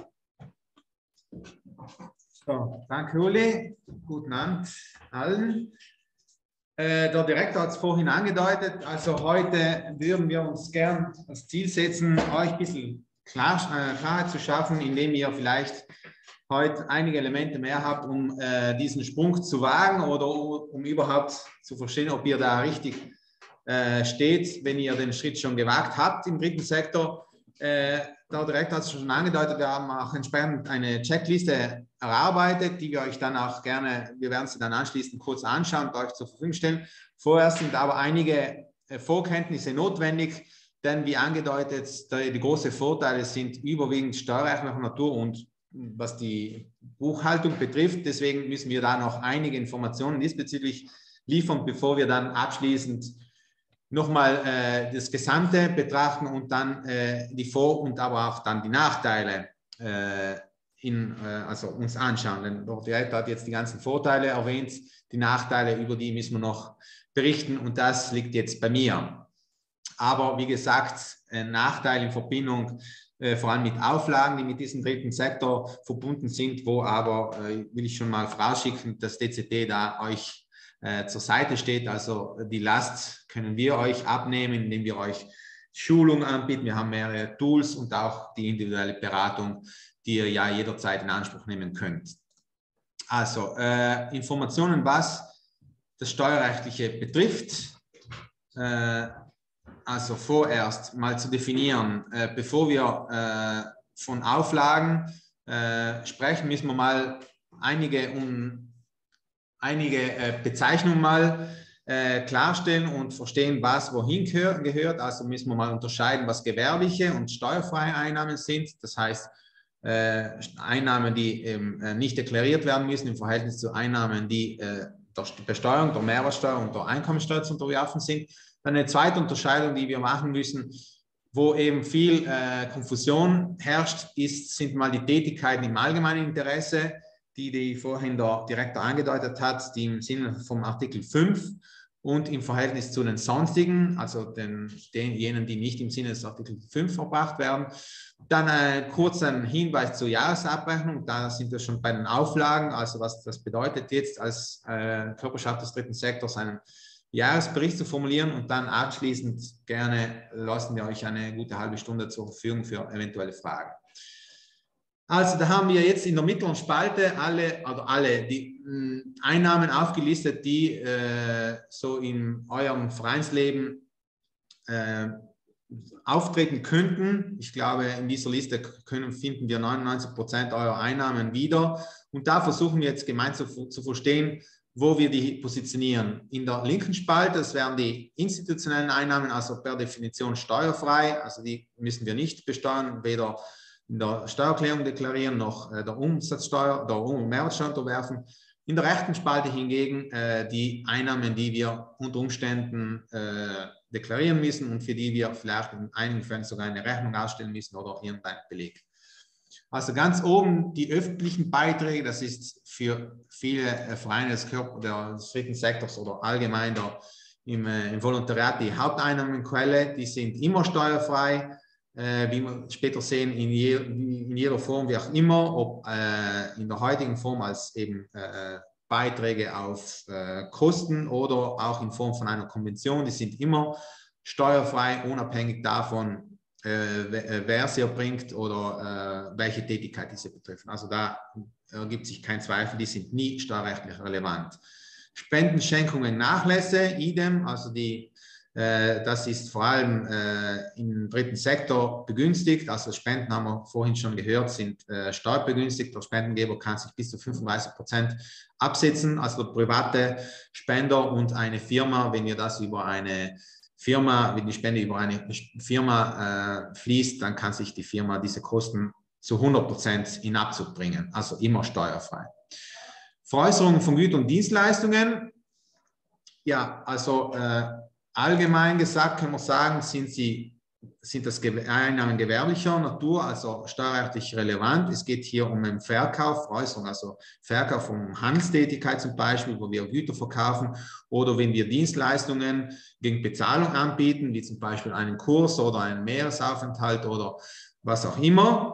So, danke Uli, guten Abend allen. Der Direktor hat es vorhin angedeutet, also heute würden wir uns gern das Ziel setzen, euch ein bisschen Klarheit zu schaffen, indem ihr vielleicht heute einige Elemente mehr habt, um diesen Sprung zu wagen oder um überhaupt zu verstehen, ob ihr da richtig steht, wenn ihr den Schritt schon gewagt habt im dritten Sektor. Der Direktor hat es schon angedeutet, wir haben auch entsprechend eine Checkliste erarbeitet, die wir euch dann auch gerne, wir werden sie dann anschließend kurz anschauen und euch zur Verfügung stellen. Vorerst sind aber einige Vorkenntnisse notwendig, denn wie angedeutet, die großen Vorteile sind überwiegend steuerrechtlicher Natur und was die Buchhaltung betrifft. Deswegen müssen wir da noch einige Informationen diesbezüglich liefern, bevor wir dann abschließend nochmal das Gesamte betrachten und dann die Vor- und aber auch dann die Nachteile also uns anschauen. Denn der Direktor hat jetzt die ganzen Vorteile erwähnt, die Nachteile, über die müssen wir noch berichten und das liegt jetzt bei mir. Aber wie gesagt, ein Nachteil in Verbindung vor allem mit Auflagen, die mit diesem dritten Sektor verbunden sind, wo aber, will ich schon mal vorausschicken, das DZT da euch zur Seite steht. Also die Last können wir euch abnehmen, indem wir euch Schulungen anbieten. Wir haben mehrere Tools und auch die individuelle Beratung, die ihr ja jederzeit in Anspruch nehmen könnt. Also Informationen, was das Steuerrechtliche betrifft. Also vorerst mal zu definieren, bevor wir von Auflagen sprechen, müssen wir mal einige Bezeichnungen mal klarstellen und verstehen, was wohin gehört. Also müssen wir mal unterscheiden, was gewerbliche und steuerfreie Einnahmen sind. Das heißt, Einnahmen, die nicht deklariert werden müssen im Verhältnis zu Einnahmen, die der Besteuerung, der Mehrwertsteuer und der Einkommensteuer zu unterwerfen sind. Dann eine zweite Unterscheidung, die wir machen müssen, wo eben viel Konfusion herrscht, sind mal die Tätigkeiten im allgemeinen Interesse, die vorhin der Direktor angedeutet hat, die im Sinne vom Artikel 5 und im Verhältnis zu den sonstigen, also jenen, die nicht im Sinne des Artikel 5 verbracht werden. Dann kurz ein Hinweis zur Jahresabrechnung, da sind wir schon bei den Auflagen, also was das bedeutet jetzt als Körperschaft des dritten Sektors einen Jahresbericht zu formulieren und dann abschließend gerne lassen wir euch eine gute halbe Stunde zur Verfügung für eventuelle Fragen. Also da haben wir jetzt in der mittleren Spalte alle die Einnahmen aufgelistet, die so in eurem Vereinsleben auftreten könnten. Ich glaube, in dieser Liste finden wir 99% eurer Einnahmen wieder. Und da versuchen wir jetzt gemeinsam zu verstehen, wo wir die positionieren. In der linken Spalte, das wären die institutionellen Einnahmen, also per Definition steuerfrei. Also die müssen wir nicht besteuern, weder in der Steuererklärung deklarieren, noch der Umsatzsteuer, der Mehrwertsteuer unterwerfen. In der rechten Spalte hingegen die Einnahmen, die wir unter Umständen deklarieren müssen und für die wir vielleicht in einigen Fällen sogar eine Rechnung ausstellen müssen oder irgendeinen Beleg. Also ganz oben die öffentlichen Beiträge, das ist für viele Vereine des dritten Sektors oder allgemein im Volontariat die Haupteinnahmenquelle, die sind immer steuerfrei. Wie wir später sehen, in jeder Form, wie auch immer, ob in der heutigen Form als eben Beiträge auf Kosten oder auch in Form von einer Konvention, die sind immer steuerfrei, unabhängig davon, wer sie erbringt oder welche Tätigkeit diese betreffen. Also da ergibt sich kein Zweifel, die sind nie steuerrechtlich relevant. Spenden, Schenkungen, Nachlässe, idem, also das ist vor allem im dritten Sektor begünstigt. Also Spenden, haben wir vorhin schon gehört, sind steuerbegünstigt. Der Spendengeber kann sich bis zu 35% absetzen. Also der private Spender und eine Firma, wenn ihr das über eine Firma, wenn die Spende über eine Firma fließt, dann kann sich die Firma diese Kosten zu 100% in Abzug bringen. Also immer steuerfrei. Veräußerung von Gütern und Dienstleistungen. Ja, also allgemein gesagt können wir sagen, sind das Einnahmen gewerblicher Natur, also steuerrechtlich relevant. Es geht hier um einen Verkauf, Veräußerung, also Verkauf von Handelstätigkeit zum Beispiel, wo wir Güter verkaufen oder wenn wir Dienstleistungen gegen Bezahlung anbieten, wie zum Beispiel einen Kurs oder einen Meeresaufenthalt oder was auch immer.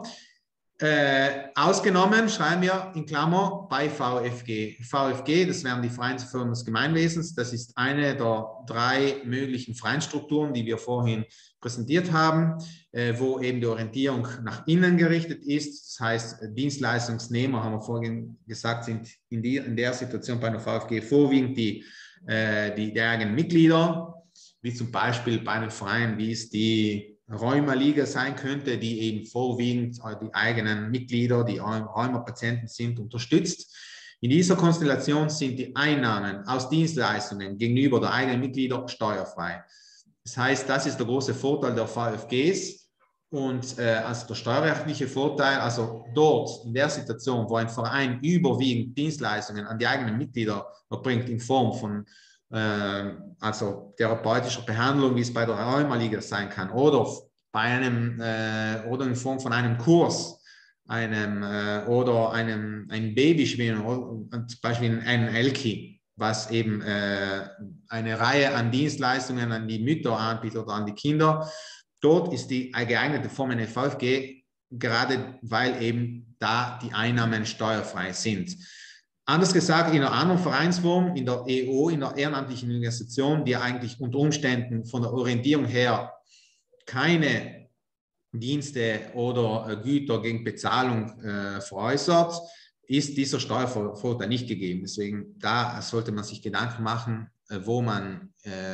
Ausgenommen schreiben wir in Klammer bei VfG. VfG, das wären die Vereinsformen des Gemeinwesens. Das ist eine der 3 möglichen Vereinsstrukturen, die wir vorhin präsentiert haben, wo eben die Orientierung nach innen gerichtet ist. Das heißt, Dienstleistungsnehmer, haben wir vorhin gesagt, sind in der Situation bei der VfG vorwiegend die eigenen Mitglieder, wie zum Beispiel bei einem Verein, wie es die Rheuma-Liga sein könnte, die eben vorwiegend die eigenen Mitglieder, die Rheuma-Patienten sind, unterstützt. In dieser Konstellation sind die Einnahmen aus Dienstleistungen gegenüber der eigenen Mitglieder steuerfrei. Das heißt, das ist der große Vorteil der VfGs und also der steuerrechtliche Vorteil, also dort in der Situation, wo ein Verein überwiegend Dienstleistungen an die eigenen Mitglieder erbringt in Form von also therapeutischer Behandlung, wie es bei der Rheumaliga sein kann, oder bei einem oder in Form von einem Kurs, oder einem Babyschwimmen, zum Beispiel ein Elki, was eben eine Reihe an Dienstleistungen an die Mütter anbietet oder an die Kinder. Dort ist die geeignete Form eine VfG, gerade weil eben da die Einnahmen steuerfrei sind. Anders gesagt, in einer anderen Vereinsform, in der EO, in der ehrenamtlichen Organisation, die eigentlich unter Umständen von der Orientierung her keine Dienste oder Güter gegen Bezahlung veräußert, ist dieser Steuervorteil nicht gegeben. Deswegen da sollte man sich Gedanken machen, wo man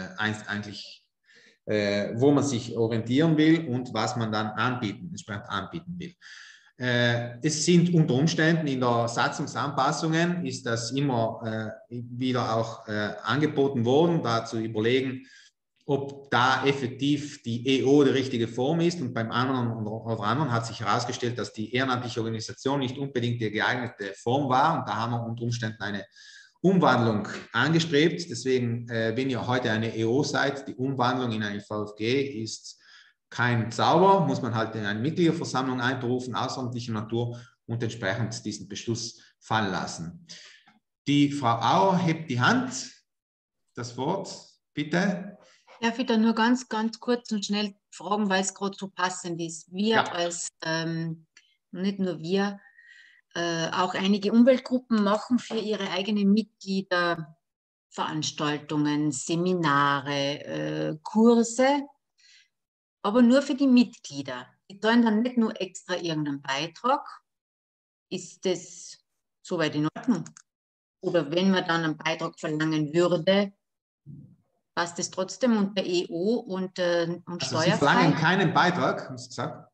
wo man sich orientieren will und was man dann entsprechend anbieten will. Es sind unter Umständen in der Satzungsanpassungen ist das immer wieder auch angeboten worden, da zu überlegen, ob da effektiv die EO die richtige Form ist, und beim anderen hat sich herausgestellt, dass die ehrenamtliche Organisation nicht unbedingt die geeignete Form war, und da haben wir unter Umständen eine Umwandlung angestrebt. Deswegen, wenn ihr heute eine EO seid, die Umwandlung in eine VfG ist kein Zauber, muss man halt in eine Mitgliederversammlung einberufen, außerordentlicher Natur, und entsprechend diesen Beschluss fallen lassen. Die Frau Auer hebt die Hand, das Wort, bitte. Darf ich da nur ganz kurz und schnell fragen, weil es gerade so passend ist. Wir als, nicht nur wir, auch einige Umweltgruppen machen für ihre eigenen Mitglieder Veranstaltungen, Seminare, Kurse, aber nur für die Mitglieder. Die zahlen dann nicht nur extra irgendeinen Beitrag. Ist das soweit in Ordnung? Oder wenn man dann einen Beitrag verlangen würde, passt es trotzdem unter EO und also steuerfrei? Sie verlangen keinen Beitrag, haben Sie gesagt?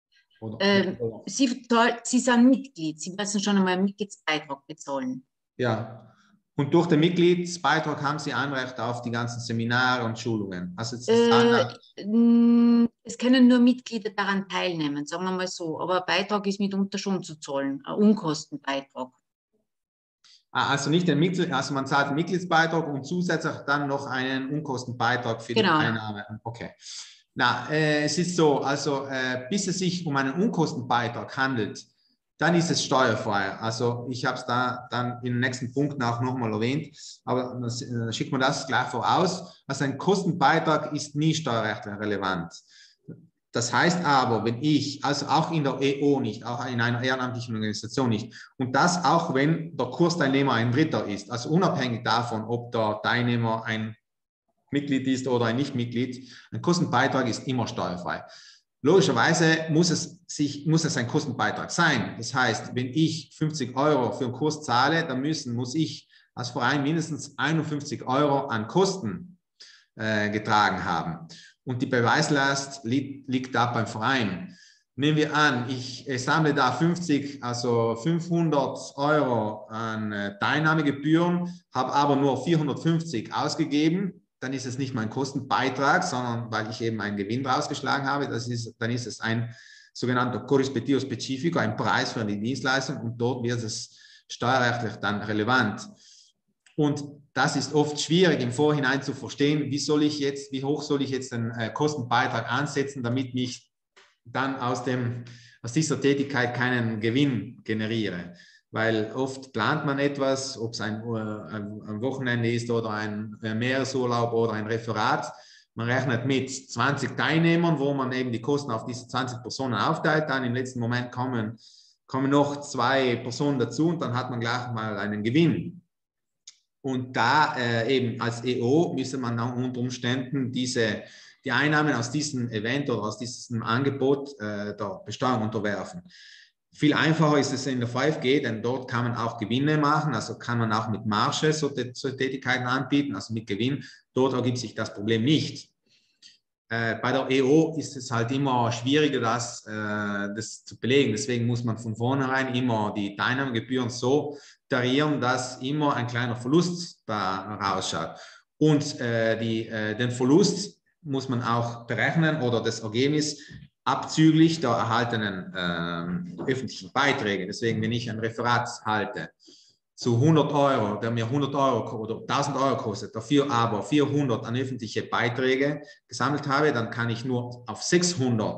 Sie sind Mitglied, Sie müssen schon einmal einen Mitgliedsbeitrag bezahlen. Ja, und durch den Mitgliedsbeitrag haben Sie Anrecht auf die ganzen Seminare und Schulungen. Also es können nur Mitglieder daran teilnehmen, sagen wir mal so. Aber ein Beitrag ist mitunter schon zu zahlen, ein Unkostenbeitrag. Also nicht den also man zahlt den Mitgliedsbeitrag und zusätzlich dann noch einen Unkostenbeitrag für die Einnahme. Okay. Na, es ist so, also bis es sich um einen Unkostenbeitrag handelt, dann ist es steuerfrei. Also ich habe es da dann im nächsten Punkt nochmal erwähnt, aber dann schickt man das gleich voraus. Also ein Kostenbeitrag ist nie steuerrechtlich relevant. Das heißt aber, wenn ich, also auch in der EO nicht, auch in einer ehrenamtlichen Organisation nicht, und das auch wenn der Kursteilnehmer ein Dritter ist, also unabhängig davon, ob der Teilnehmer ein Mitglied ist oder ein Nichtmitglied, ein Kostenbeitrag ist immer steuerfrei. Logischerweise muss es ein Kostenbeitrag sein. Das heißt, wenn ich 50 € für einen Kurs zahle, dann muss ich als Verein mindestens 51 € an Kosten getragen haben. Und die Beweislast liegt da beim Verein. Nehmen wir an, ich sammle da 500 € an Teilnahmegebühren, habe aber nur 450 ausgegeben, dann ist es nicht mein Kostenbeitrag, sondern weil ich eben einen Gewinn rausgeschlagen habe, dann ist es ein sogenannter Corrispettivo Specifico, ein Preis für die Dienstleistung, und dort wird es steuerrechtlich dann relevant. Und das ist oft schwierig im Vorhinein zu verstehen, wie hoch soll ich jetzt den Kostenbeitrag ansetzen, damit ich dann aus dieser Tätigkeit keinen Gewinn generiere. Weil oft plant man etwas, ob es ein Wochenende ist oder ein Meeresurlaub oder ein Referat. Man rechnet mit 20 Teilnehmern, wo man eben die Kosten auf diese 20 Personen aufteilt. Dann im letzten Moment kommen noch 2 Personen dazu, und dann hat man gleich mal einen Gewinn. Und da eben als EO müsste man dann unter Umständen die Einnahmen aus diesem Event oder aus diesem Angebot der Besteuerung unterwerfen. Viel einfacher ist es in der VfG, denn dort kann man auch Gewinne machen, also kann man auch mit Marge so Tätigkeiten anbieten, also mit Gewinn. Dort ergibt sich das Problem nicht. Bei der EO ist es halt immer schwieriger, das zu belegen. Deswegen muss man von vornherein immer die Teilnahmegebühren so tarieren, dass immer ein kleiner Verlust da rausschaut. Und den Verlust muss man auch berechnen, oder das Ergebnis abzüglich der erhaltenen öffentlichen Beiträge. Deswegen, wenn ich ein Referat halte zu 100 Euro, der mir 100 Euro oder 1000 Euro kostet, dafür aber 400 an öffentliche Beiträge gesammelt habe, dann kann ich nur auf 600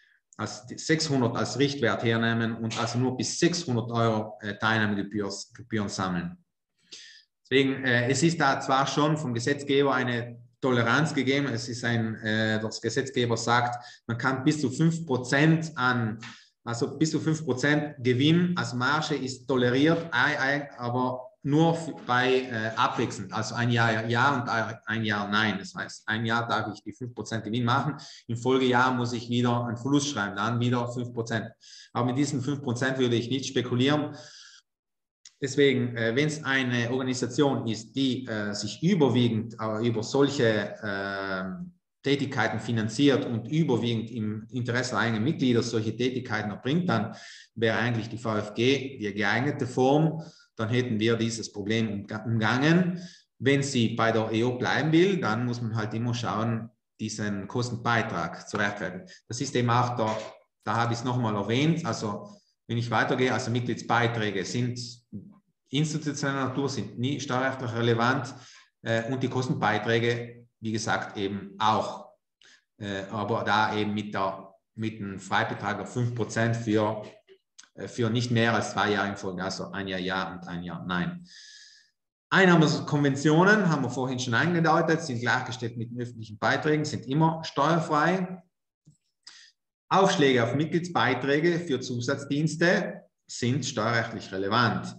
als Richtwert hernehmen und also nur bis 600 Euro Teilnahmegebühren sammeln. Deswegen, es ist da zwar schon vom Gesetzgeber eine Toleranz gegeben, der Gesetzgeber sagt, man kann bis zu 5% bis zu 5% Gewinn als Marge ist toleriert, aber nur bei abwechselnd, also ein Jahr ja und ein Jahr nein. Das heißt, ein Jahr darf ich die 5% Gewinn machen, im Folgejahr muss ich wieder einen Verlust schreiben, dann wieder 5%. Aber mit diesen 5% würde ich nicht spekulieren. Deswegen, wenn es eine Organisation ist, die sich überwiegend über solche Tätigkeiten finanziert und überwiegend im Interesse der eigenen Mitglieder solche Tätigkeiten erbringt, dann wäre eigentlich die VfG die geeignete Form. Dann hätten wir dieses Problem umgangen. Wenn sie bei der EO bleiben will, dann muss man halt immer schauen, diesen Kostenbeitrag zu rechtfertigen. Das ist eben auch da habe ich es nochmal erwähnt, also wenn ich weitergehe, also Mitgliedsbeiträge sind institutioneller Natur, sind nie steuerrechtlich relevant und die Kostenbeiträge, wie gesagt, eben auch. Aber da eben mit einem Freibetrag auf 5% für nicht mehr als 2 Jahre in Folge, also ein Jahr ja und ein Jahr nein. Einnahmekonventionen, haben wir vorhin schon angedeutet, sind gleichgestellt mit den öffentlichen Beiträgen, sind immer steuerfrei. Aufschläge auf Mitgliedsbeiträge für Zusatzdienste sind steuerrechtlich relevant.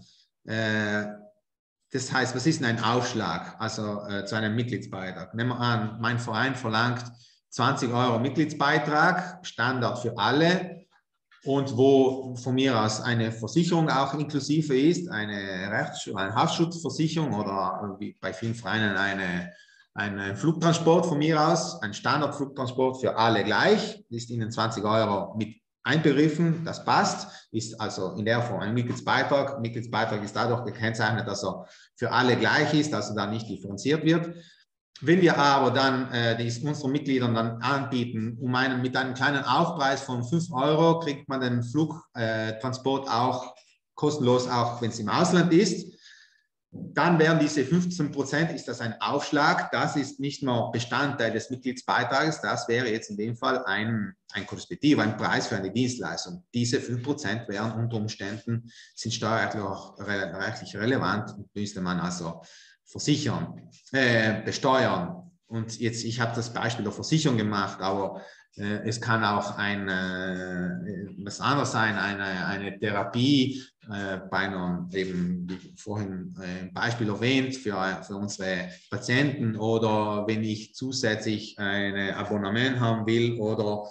Das heißt, was ist denn ein Aufschlag, also zu einem Mitgliedsbeitrag? Nehmen wir an, mein Verein verlangt 20 Euro Mitgliedsbeitrag, Standard für alle, und wo von mir aus eine Versicherung auch inklusive ist, eine Haftenschutzversicherung oder wie bei vielen Vereinen ein Flugtransport von mir aus, ein Standardflugtransport für alle gleich, ist Ihnen 20 Euro mit einbegriffen, das passt, ist also in der Form ein Mitgliedsbeitrag. Mitgliedsbeitrag ist dadurch gekennzeichnet, dass er für alle gleich ist, also da nicht differenziert wird. Wenn wir aber dann unseren Mitgliedern dann anbieten, mit einem kleinen Aufpreis von 5 Euro kriegt man den Flugtransport auch kostenlos, auch wenn es im Ausland ist, dann wären diese 15%, ist das ein Aufschlag, das ist nicht mehr Bestandteil des Mitgliedsbeitrages, das wäre jetzt in dem Fall ein Korrespondierer, ein Preis für eine Dienstleistung. Diese 5% wären unter Umständen, sind steuerrechtlich relevant und müsste man also besteuern. Und jetzt, ich habe das Beispiel der Versicherung gemacht, aber es kann auch was anderes sein, eine Therapie bei einer, eben wie vorhin ein Beispiel erwähnt, für unsere Patienten, oder wenn ich zusätzlich ein Abonnement haben will oder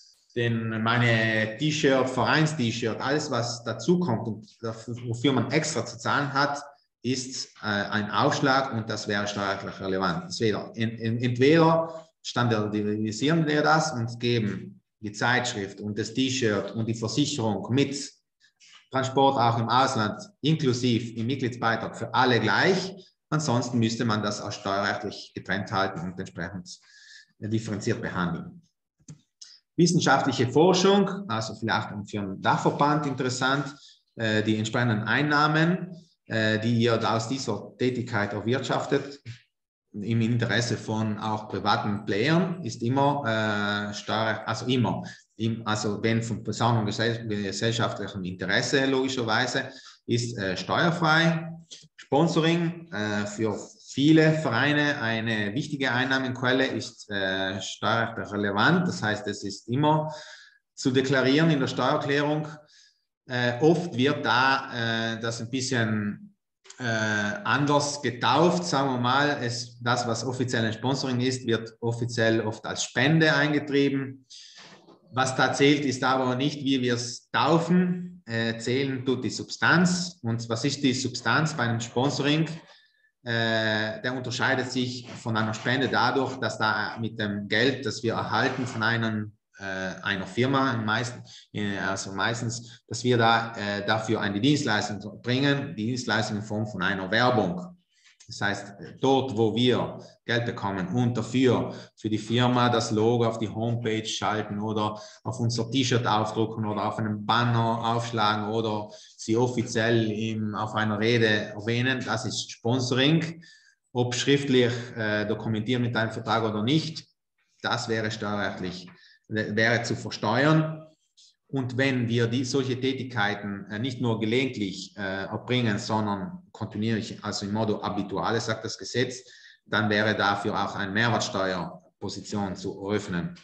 meine T-Shirt, Vereins-T-Shirt, alles was dazukommt und wofür man extra zu zahlen hat, ist ein Aufschlag und das wäre steuerlich relevant. Entweder standardisieren wir das und geben die Zeitschrift und das T-Shirt und die Versicherung mit Transport auch im Ausland inklusiv im Mitgliedsbeitrag für alle gleich. Ansonsten müsste man das auch steuerrechtlich getrennt halten und entsprechend differenziert behandeln. Wissenschaftliche Forschung, also vielleicht für einen Dachverband interessant, die entsprechenden Einnahmen, die ihr aus dieser Tätigkeit erwirtschaftet, im Interesse von auch privaten Playern, ist immer steuerrechtlich, also immer, also wenn von besonderem gesellschaftlichem Interesse logischerweise, ist steuerfrei. Sponsoring für viele Vereine eine wichtige Einnahmenquelle, ist steuerrechtlich relevant, das heißt, es ist immer zu deklarieren in der Steuererklärung. Oft wird da das ein bisschen anders getauft, sagen wir mal. Das, was offiziell ein Sponsoring ist, wird offiziell oft als Spende eingetrieben. Was da zählt, ist aber nicht, wie wir es taufen. Zählen tut die Substanz. Und was ist die Substanz bei einem Sponsoring? Der unterscheidet sich von einer Spende dadurch, dass da mit dem Geld, das wir erhalten von einer Firma, meistens, dass wir da dafür eine Dienstleistung bringen, die Dienstleistung in Form von einer Werbung. Das heißt, dort, wo wir Geld bekommen und dafür für die Firma das Logo auf die Homepage schalten oder auf unser T-Shirt aufdrucken oder auf einem Banner aufschlagen oder sie offiziell auf einer Rede erwähnen, das ist Sponsoring. Ob schriftlich dokumentiert mit einem Vertrag oder nicht, das wäre steuerrechtlich, wäre zu versteuern. Und wenn wir solche Tätigkeiten nicht nur gelegentlich erbringen, sondern kontinuierlich, also im Modo habituale, sagt das Gesetz, dann wäre dafür auch eine Mehrwertsteuerposition zu eröffnen.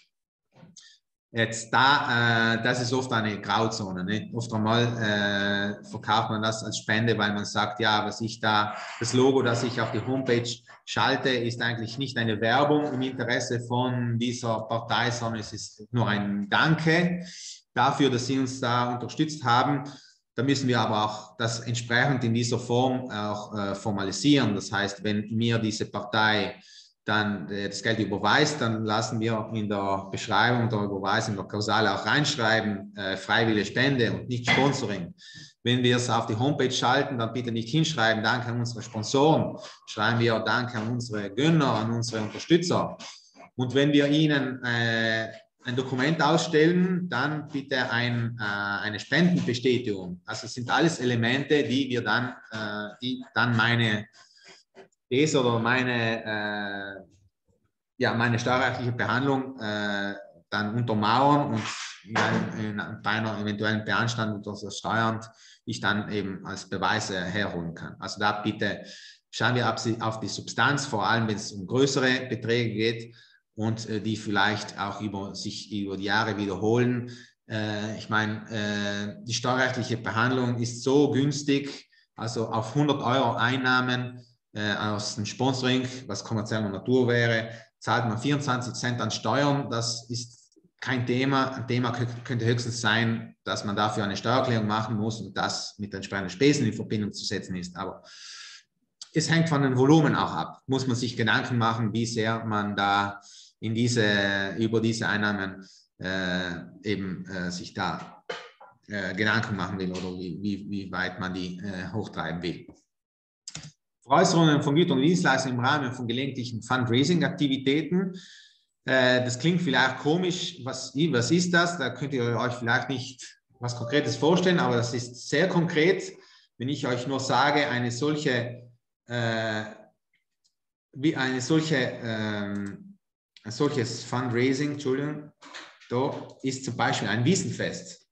Jetzt das ist oft eine Grauzone. Nicht? Oft einmal verkauft man das als Spende, weil man sagt, ja, das Logo, das ich auf die Homepage schalte, ist eigentlich nicht eine Werbung im Interesse von dieser Partei, sondern es ist nur ein Danke dafür, dass sie uns da unterstützt haben. Da müssen wir aber auch das entsprechend in dieser Form auch formalisieren. Das heißt, wenn mir diese Partei dann das Geld überweist, dann lassen wir in der Beschreibung der Überweisung, in der Kausale auch reinschreiben, freiwillige Spende und nicht Sponsoring. Wenn wir es auf die Homepage schalten, dann bitte nicht hinschreiben, danke an unsere Sponsoren, schreiben wir danke an unsere Gönner, an unsere Unterstützer. Und wenn wir ihnen ein Dokument ausstellen, dann bitte eine Spendenbestätigung. Also es sind alles Elemente, die dann meine These oder meine steuerrechtliche Behandlung dann untermauern und bei einer eventuellen Beanstandung der Steuern ich dann eben als Beweise herholen kann. Also da bitte schauen wir auf die Substanz, vor allem wenn es um größere Beträge geht und die vielleicht auch sich über die Jahre wiederholen. Ich meine, die steuerrechtliche Behandlung ist so günstig, also auf 100 € Einnahmen aus dem Sponsoring, was kommerzieller Natur wäre, zahlt man 24 Cent an Steuern. Das ist kein Thema. Ein Thema könnte höchstens sein, dass man dafür eine Steuererklärung machen muss und das mit entsprechenden Spesen in Verbindung zu setzen ist. Aber es hängt von dem Volumen auch ab. Muss man sich Gedanken machen, wie sehr man da über diese Einnahmen sich da Gedanken machen will oder wie weit man die hochtreiben will. Veräußerungen von Gütern und Dienstleistungen im Rahmen von gelegentlichen Fundraising-Aktivitäten. Das klingt vielleicht komisch. Was ist das? Da könnt ihr euch vielleicht nicht was Konkretes vorstellen, aber das ist sehr konkret. Wenn ich euch nur sage, ein solches Fundraising, Entschuldigung, da ist zum Beispiel ein Wiesenfest,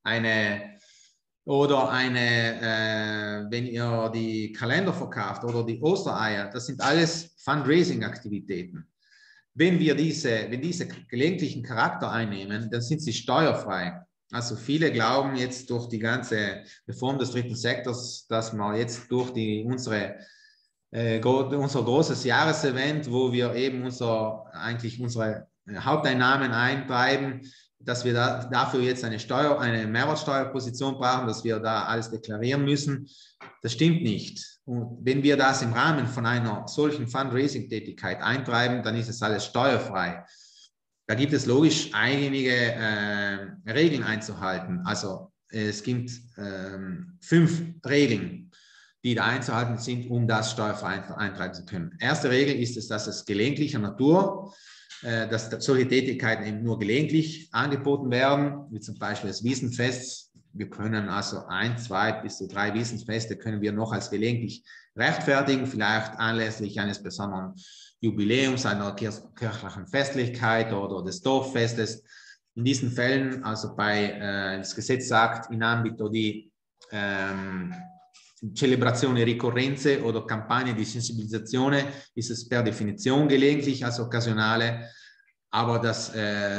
wenn ihr die Kalender verkauft oder die Ostereier, das sind alles Fundraising-Aktivitäten. Wenn diese gelegentlichen Charakter einnehmen, dann sind sie steuerfrei. Also viele glauben jetzt durch die ganze Reform des dritten Sektors, dass man jetzt durch unser großes Jahresevent, wo wir eben unsere Haupteinnahmen eintreiben, dass wir dafür jetzt eine Mehrwertsteuerposition brauchen, dass wir da alles deklarieren müssen. Das stimmt nicht. Und wenn wir das im Rahmen von einer solchen Fundraising-Tätigkeit eintreiben, dann ist es alles steuerfrei. Da gibt es logisch einige Regeln einzuhalten. Also es gibt 5 Regeln, die da einzuhalten sind, um das steuerfrei eintreiben zu können. Erste Regel ist es, dass es gelegentlicher Natur dass solche Tätigkeiten eben nur gelegentlich angeboten werden, wie zum Beispiel das Wiesenfest. Wir können also 1, 2 bis zu 3 Wiesenfeste können wir noch als gelegentlich rechtfertigen, vielleicht anlässlich eines besonderen Jubiläums, einer kirchlichen Festlichkeit oder des Dorffestes. In diesen Fällen, also das Gesetz sagt, in ambito di celebrazione ricorrenze oder Kampagne di sensibilizzazione ist es per Definition gelegentlich, also occasionale, aber das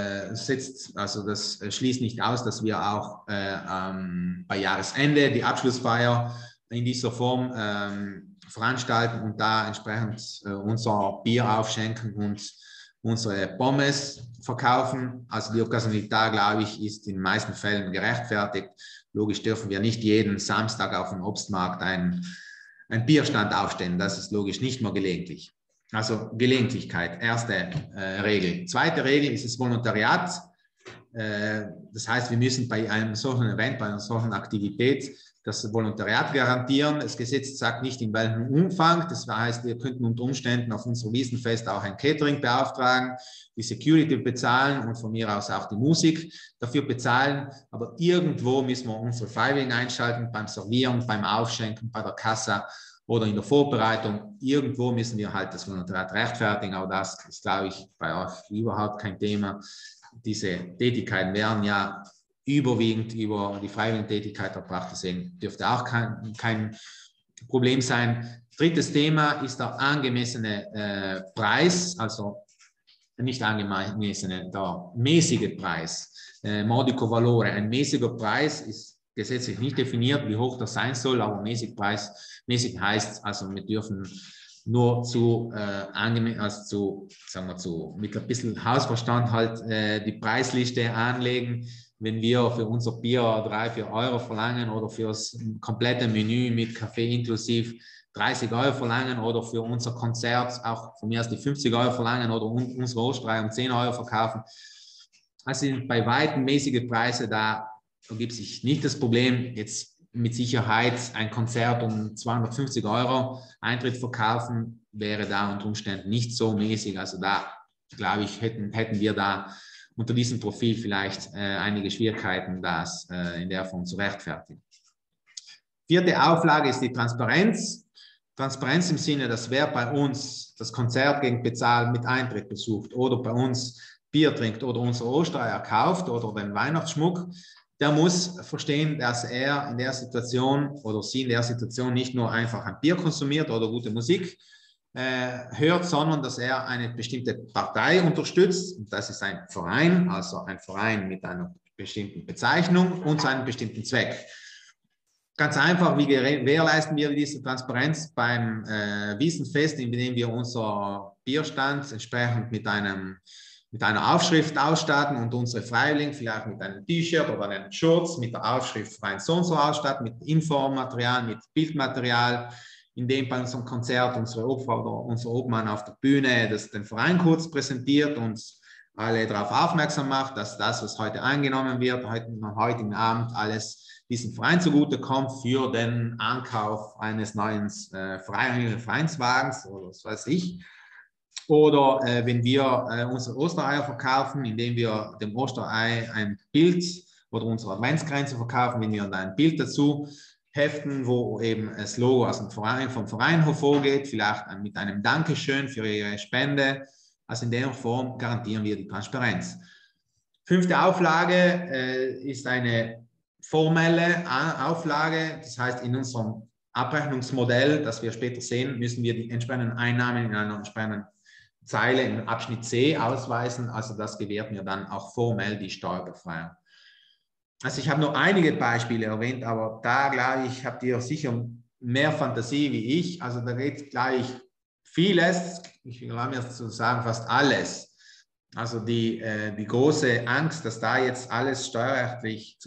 schließt nicht aus, dass wir auch bei Jahresende die Abschlussfeier in dieser Form veranstalten und da entsprechend unser Bier aufschenken und unsere Pommes verkaufen. Also die Occasionalität, glaube ich, ist in den meisten Fällen gerechtfertigt. Logisch dürfen wir nicht jeden Samstag auf dem Obstmarkt einen Bierstand aufstellen. Das ist logisch nicht nur gelegentlich. Also Gelegentlichkeit, erste Regel. Zweite Regel ist das Volontariat. Das heißt, wir müssen bei einem solchen Event, bei einer solchen Aktivität das Volontariat garantieren. Das Gesetz sagt nicht, in welchem Umfang. Das heißt, wir könnten unter Umständen auf unserem Wiesenfest auch ein Catering beauftragen, die Security bezahlen und von mir aus auch die Musik dafür bezahlen. Aber irgendwo müssen wir unsere Freiwilligen einschalten, beim Servieren, beim Aufschenken, bei der Kassa oder in der Vorbereitung. Irgendwo müssen wir halt das Volontariat rechtfertigen. Aber das ist, glaube ich, bei euch überhaupt kein Thema. Diese Tätigkeiten werden ja überwiegend über die Freiwilligentätigkeit erbracht, deswegen dürfte auch kein Problem sein. Drittes Thema ist der angemessene Preis, also nicht angemessene, der mäßige Preis. Modico Valore, ein mäßiger Preis ist gesetzlich nicht definiert, wie hoch das sein soll, aber mäßig heißt, also wir dürfen nur mit ein bisschen Hausverstand halt die Preisliste anlegen. Wenn wir für unser Bier 3-4 Euro verlangen oder für das komplette Menü mit Kaffee inklusiv 30 Euro verlangen oder für unser Konzert auch von mir aus die 50 Euro verlangen oder unsere Osterei um 10 Euro verkaufen. Also sind bei weitem mäßige Preise, da ergibt sich nicht das Problem, jetzt mit Sicherheit ein Konzert um 250 Euro Eintritt verkaufen, wäre da unter Umständen nicht so mäßig. Also da, glaube ich, hätten wir da unter diesem Profil vielleicht einige Schwierigkeiten, das in der Form zu rechtfertigen. Vierte Auflage ist die Transparenz. Transparenz im Sinne, dass wer bei uns das Konzert gegen Bezahl mit Eintritt besucht oder bei uns Bier trinkt oder unsere Ostereier kauft oder den Weihnachtsschmuck, der muss verstehen, dass er in der Situation oder sie in der Situation nicht nur einfach ein Bier konsumiert oder gute Musik hört, sondern dass er eine bestimmte Partei unterstützt. Das ist ein Verein, also ein Verein mit einer bestimmten Bezeichnung und zu einem bestimmten Zweck. Ganz einfach, wie gewährleisten wir diese Transparenz beim Wiesenfest, indem wir unser Bierstand entsprechend mit einer Aufschrift ausstatten und unsere Freiwilligen vielleicht mit einem T-Shirt oder einem Shorts mit der Aufschrift Verein so und so ausstatten, mit Infomaterial, mit Bildmaterial, indem bei unserem Konzert unsere Opfer oder unser Obmann auf der Bühne den Verein kurz präsentiert und alle darauf aufmerksam macht, dass das, was heute eingenommen wird, am heutigen Abend alles diesem Verein zugutekommt für den Ankauf eines neuen Vereinswagens oder was weiß ich. Oder wenn wir unsere Ostereier verkaufen, indem wir dem Osterei ein Bild oder unsere Adventskränze verkaufen, wenn wir da ein Bild dazu heften, wo eben das Logo aus dem Verein, vom Verein hervorgeht, vielleicht mit einem Dankeschön für Ihre Spende. Also in der Form garantieren wir die Transparenz. Fünfte Auflage ist eine formelle Auflage. Das heißt, in unserem Abrechnungsmodell, das wir später sehen, müssen wir die entsprechenden Einnahmen in einer entsprechenden Zeile im Abschnitt C ausweisen. Also das gewährt mir dann auch formell die Steuerbefreiung. Also ich habe nur einige Beispiele erwähnt, aber da, glaube ich, habt ihr sicher mehr Fantasie wie ich. Also da geht gleich vieles, ich will mir zu sagen fast alles. Also die große Angst, dass da jetzt alles steuerrechtlich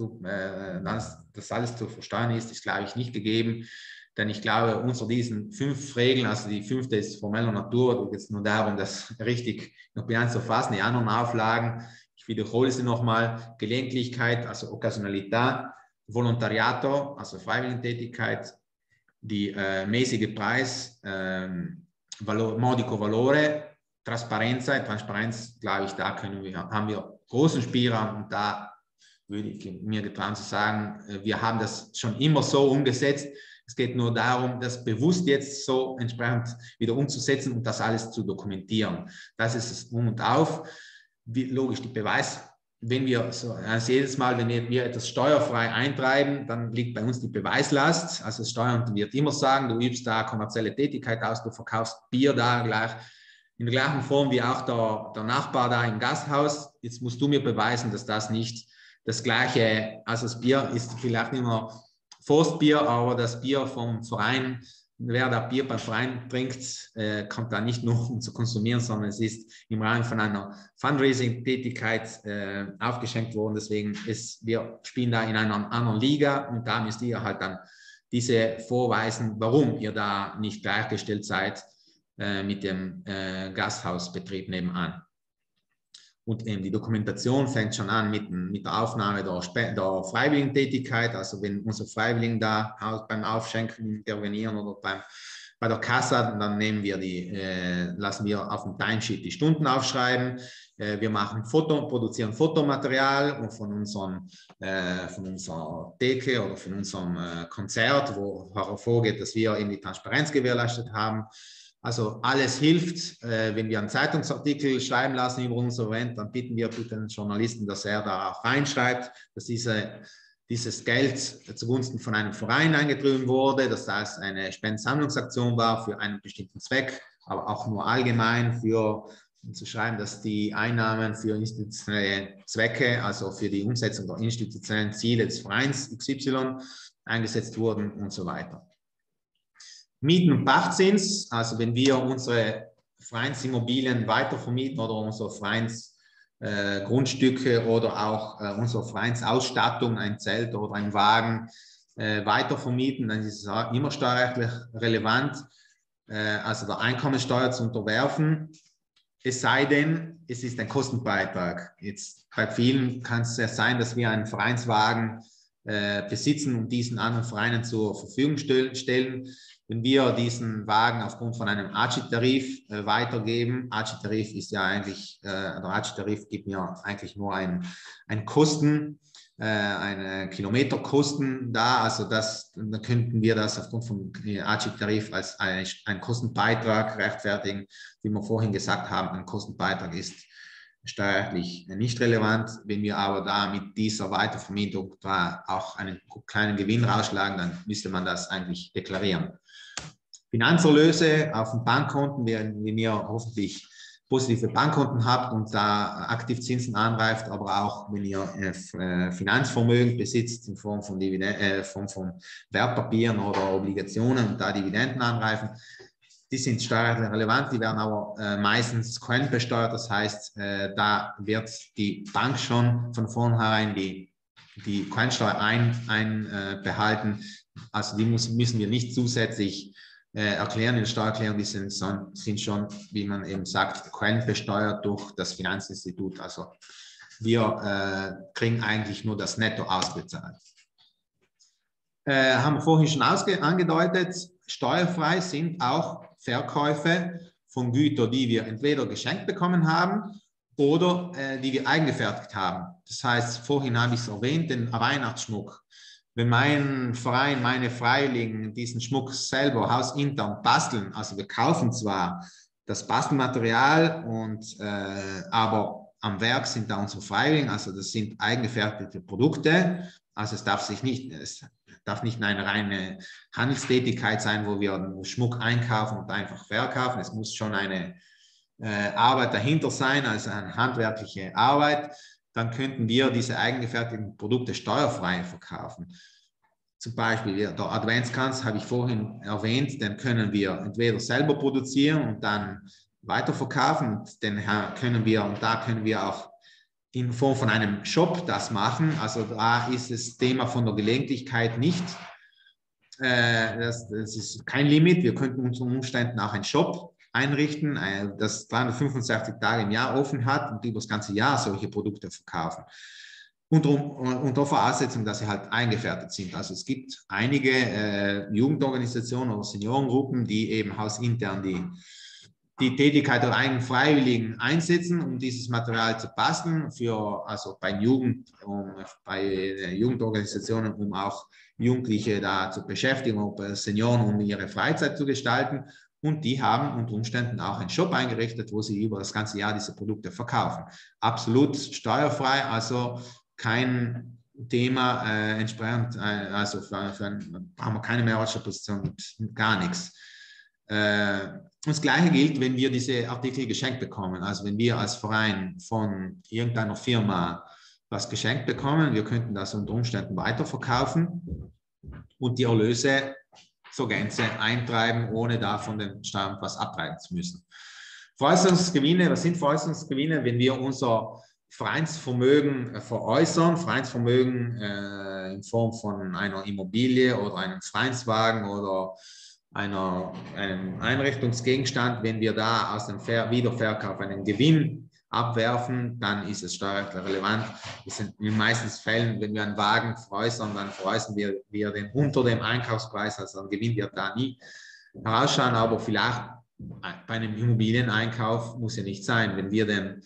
das alles zu versteuern ist, glaube ich, nicht gegeben. Denn ich glaube, unter diesen 5 Regeln, also die 5. ist formeller Natur, geht es nur darum, das richtig noch Bilanz zu fassen. Die anderen Auflagen, ich wiederhole sie nochmal: Gelegentlichkeit, also Occasionalität, Volontariato, also Freiwilligentätigkeit, die mäßige Preis, Modico Valore, Transparenz, glaube ich, da haben wir großen Spielraum und da würde ich mir getrauen zu sagen, wir haben das schon immer so umgesetzt. Es geht nur darum, das bewusst jetzt so entsprechend wieder umzusetzen und das alles zu dokumentieren. Das ist es Um und Auf. Logisch, die Beweis, wenn wir also jedes Mal, wenn wir etwas steuerfrei eintreiben, dann liegt bei uns die Beweislast. Also das Steueramt wird immer sagen, du übst da kommerzielle Tätigkeit aus, du verkaufst Bier da gleich in der gleichen Form wie auch der Nachbar da im Gasthaus. Jetzt musst du mir beweisen, dass das nicht das Gleiche, also das Bier ist vielleicht nicht mehr Forstbier, aber das Bier vom Verein, wer da Bier beim Verein trinkt, kommt da nicht nur um zu konsumieren, sondern es ist im Rahmen von einer Fundraising-Tätigkeit aufgeschenkt worden. Deswegen wir spielen da in einer anderen Liga und da müsst ihr halt dann diese vorweisen, warum ihr da nicht gleichgestellt seid mit dem Gasthausbetrieb nebenan. Und eben die Dokumentation fängt schon an mit der Aufnahme der Freiwilligentätigkeit. Also wenn unsere Freiwilligen da beim Aufschenken intervenieren oder bei der Kasse, dann lassen wir auf dem Timesheet die Stunden aufschreiben. Wir produzieren Fotomaterial von unserer Theke oder von unserem Konzert, wo hervorgeht, dass wir eben die Transparenz gewährleistet haben. Also alles hilft. Wenn wir einen Zeitungsartikel schreiben lassen über unser Event, dann bitten wir den Journalisten, dass er da auch reinschreibt, dass dieses Geld zugunsten von einem Verein eingetrieben wurde, dass das eine Spendensammlungsaktion war für einen bestimmten Zweck, aber auch nur allgemein zu schreiben, dass die Einnahmen für institutionelle Zwecke, also für die Umsetzung der institutionellen Ziele des Vereins XY eingesetzt wurden und so weiter. Mieten- und Pachtzins, also wenn wir unsere Vereinsimmobilien weitervermieten oder unsere Vereinsgrundstücke oder auch unsere Vereinsausstattung, ein Zelt oder ein Wagen weitervermieten, dann ist es immer steuerrechtlich relevant, also der Einkommensteuer zu unterwerfen, es sei denn, es ist ein Kostenbeitrag. Jetzt bei vielen kann es ja sein, dass wir einen Vereinswagen besitzen und diesen anderen Vereinen zur Verfügung stellen. Wenn wir diesen Wagen aufgrund von einem ACI-Tarif weitergeben, ACI-Tarif ist ja eigentlich, der ACI-Tarif gibt mir eigentlich nur eine Kilometerkosten da, also dann könnten wir das aufgrund vom ACI-Tarif als einen Kostenbeitrag rechtfertigen. Wie wir vorhin gesagt haben, ein Kostenbeitrag ist steuerlich nicht relevant. Wenn wir aber da mit dieser Weitervermietung da auch einen kleinen Gewinn rausschlagen, dann müsste man das eigentlich deklarieren. Finanzerlöse auf den Bankkonten, wenn ihr hoffentlich positive Bankkonten habt und da Aktivzinsen anreift, aber auch wenn ihr Finanzvermögen besitzt in Form von Wertpapieren oder Obligationen und da Dividenden anreifen, die sind steuerlich relevant, die werden aber meistens quellenbesteuert, das heißt, da wird die Bank schon von vornherein die Quellensteuer einbehalten, also die müssen wir nicht zusätzlich erklären in der Steuererklärung, die sind schon, wie man eben sagt, quellenbesteuert durch das Finanzinstitut. Also wir kriegen eigentlich nur das Netto ausbezahlt. Haben wir vorhin schon angedeutet, steuerfrei sind auch Verkäufe von Gütern, die wir entweder geschenkt bekommen haben oder die wir eigengefertigt haben. Das heißt, vorhin habe ich es erwähnt, den Weihnachtsschmuck. Wenn mein Verein, meine Freiwilligen diesen Schmuck selber hausintern basteln, also wir kaufen zwar das Bastelmaterial, aber am Werk sind da unsere Freiwilligen, also das sind eigengefertigte Produkte, also es darf nicht eine reine Handelstätigkeit sein, wo wir Schmuck einkaufen und einfach verkaufen, es muss schon eine Arbeit dahinter sein, also eine handwerkliche Arbeit. Dann könnten wir diese eigengefertigten Produkte steuerfrei verkaufen. Zum Beispiel der Adventskranz, habe ich vorhin erwähnt, den können wir entweder selber produzieren und dann weiterverkaufen. Und da können wir auch in Form von einem Shop das machen. Also da ist das Thema von der Gelegentlichkeit nicht. Das ist kein Limit. Wir könnten unter Umständen auch einen Shop einrichten, das 365 Tage im Jahr offen hat und über das ganze Jahr solche Produkte verkaufen. Unter Voraussetzung, dass sie halt eingefertigt sind. Also es gibt einige Jugendorganisationen oder Seniorengruppen, die eben hausintern die Tätigkeit der eigenen Freiwilligen einsetzen, um dieses Material zu basteln, also bei Jugendorganisationen, um auch Jugendliche da zu beschäftigen, oder Senioren, um ihre Freizeit zu gestalten. Und die haben unter Umständen auch einen Shop eingerichtet, wo sie über das ganze Jahr diese Produkte verkaufen. Absolut steuerfrei, also kein Thema entsprechend, also haben wir keine Mehrwertsteuerposition, gar nichts. Das Gleiche gilt, wenn wir diese Artikel geschenkt bekommen. Also wenn wir als Verein von irgendeiner Firma was geschenkt bekommen, wir könnten das unter Umständen weiterverkaufen und die Erlöse zur Gänze eintreiben, ohne davon den Steueramt was abtreiben zu müssen. Veräußerungsgewinne, was sind Veräußerungsgewinne? Wenn wir unser Vereinsvermögen veräußern, Vereinsvermögen in Form von einer Immobilie oder einem Vereinswagen oder einem Einrichtungsgegenstand, wenn wir da aus dem Wiederverkauf einen Gewinn abwerfen, dann ist es steuerrechtlich relevant. Das sind in den meisten Fällen, wenn wir einen Wagen veräußern, dann veräußern wir den unter dem Einkaufspreis, also ein Gewinn wird da nie herausschauen, aber vielleicht bei einem Immobilieneinkauf muss ja nicht sein, wenn wir den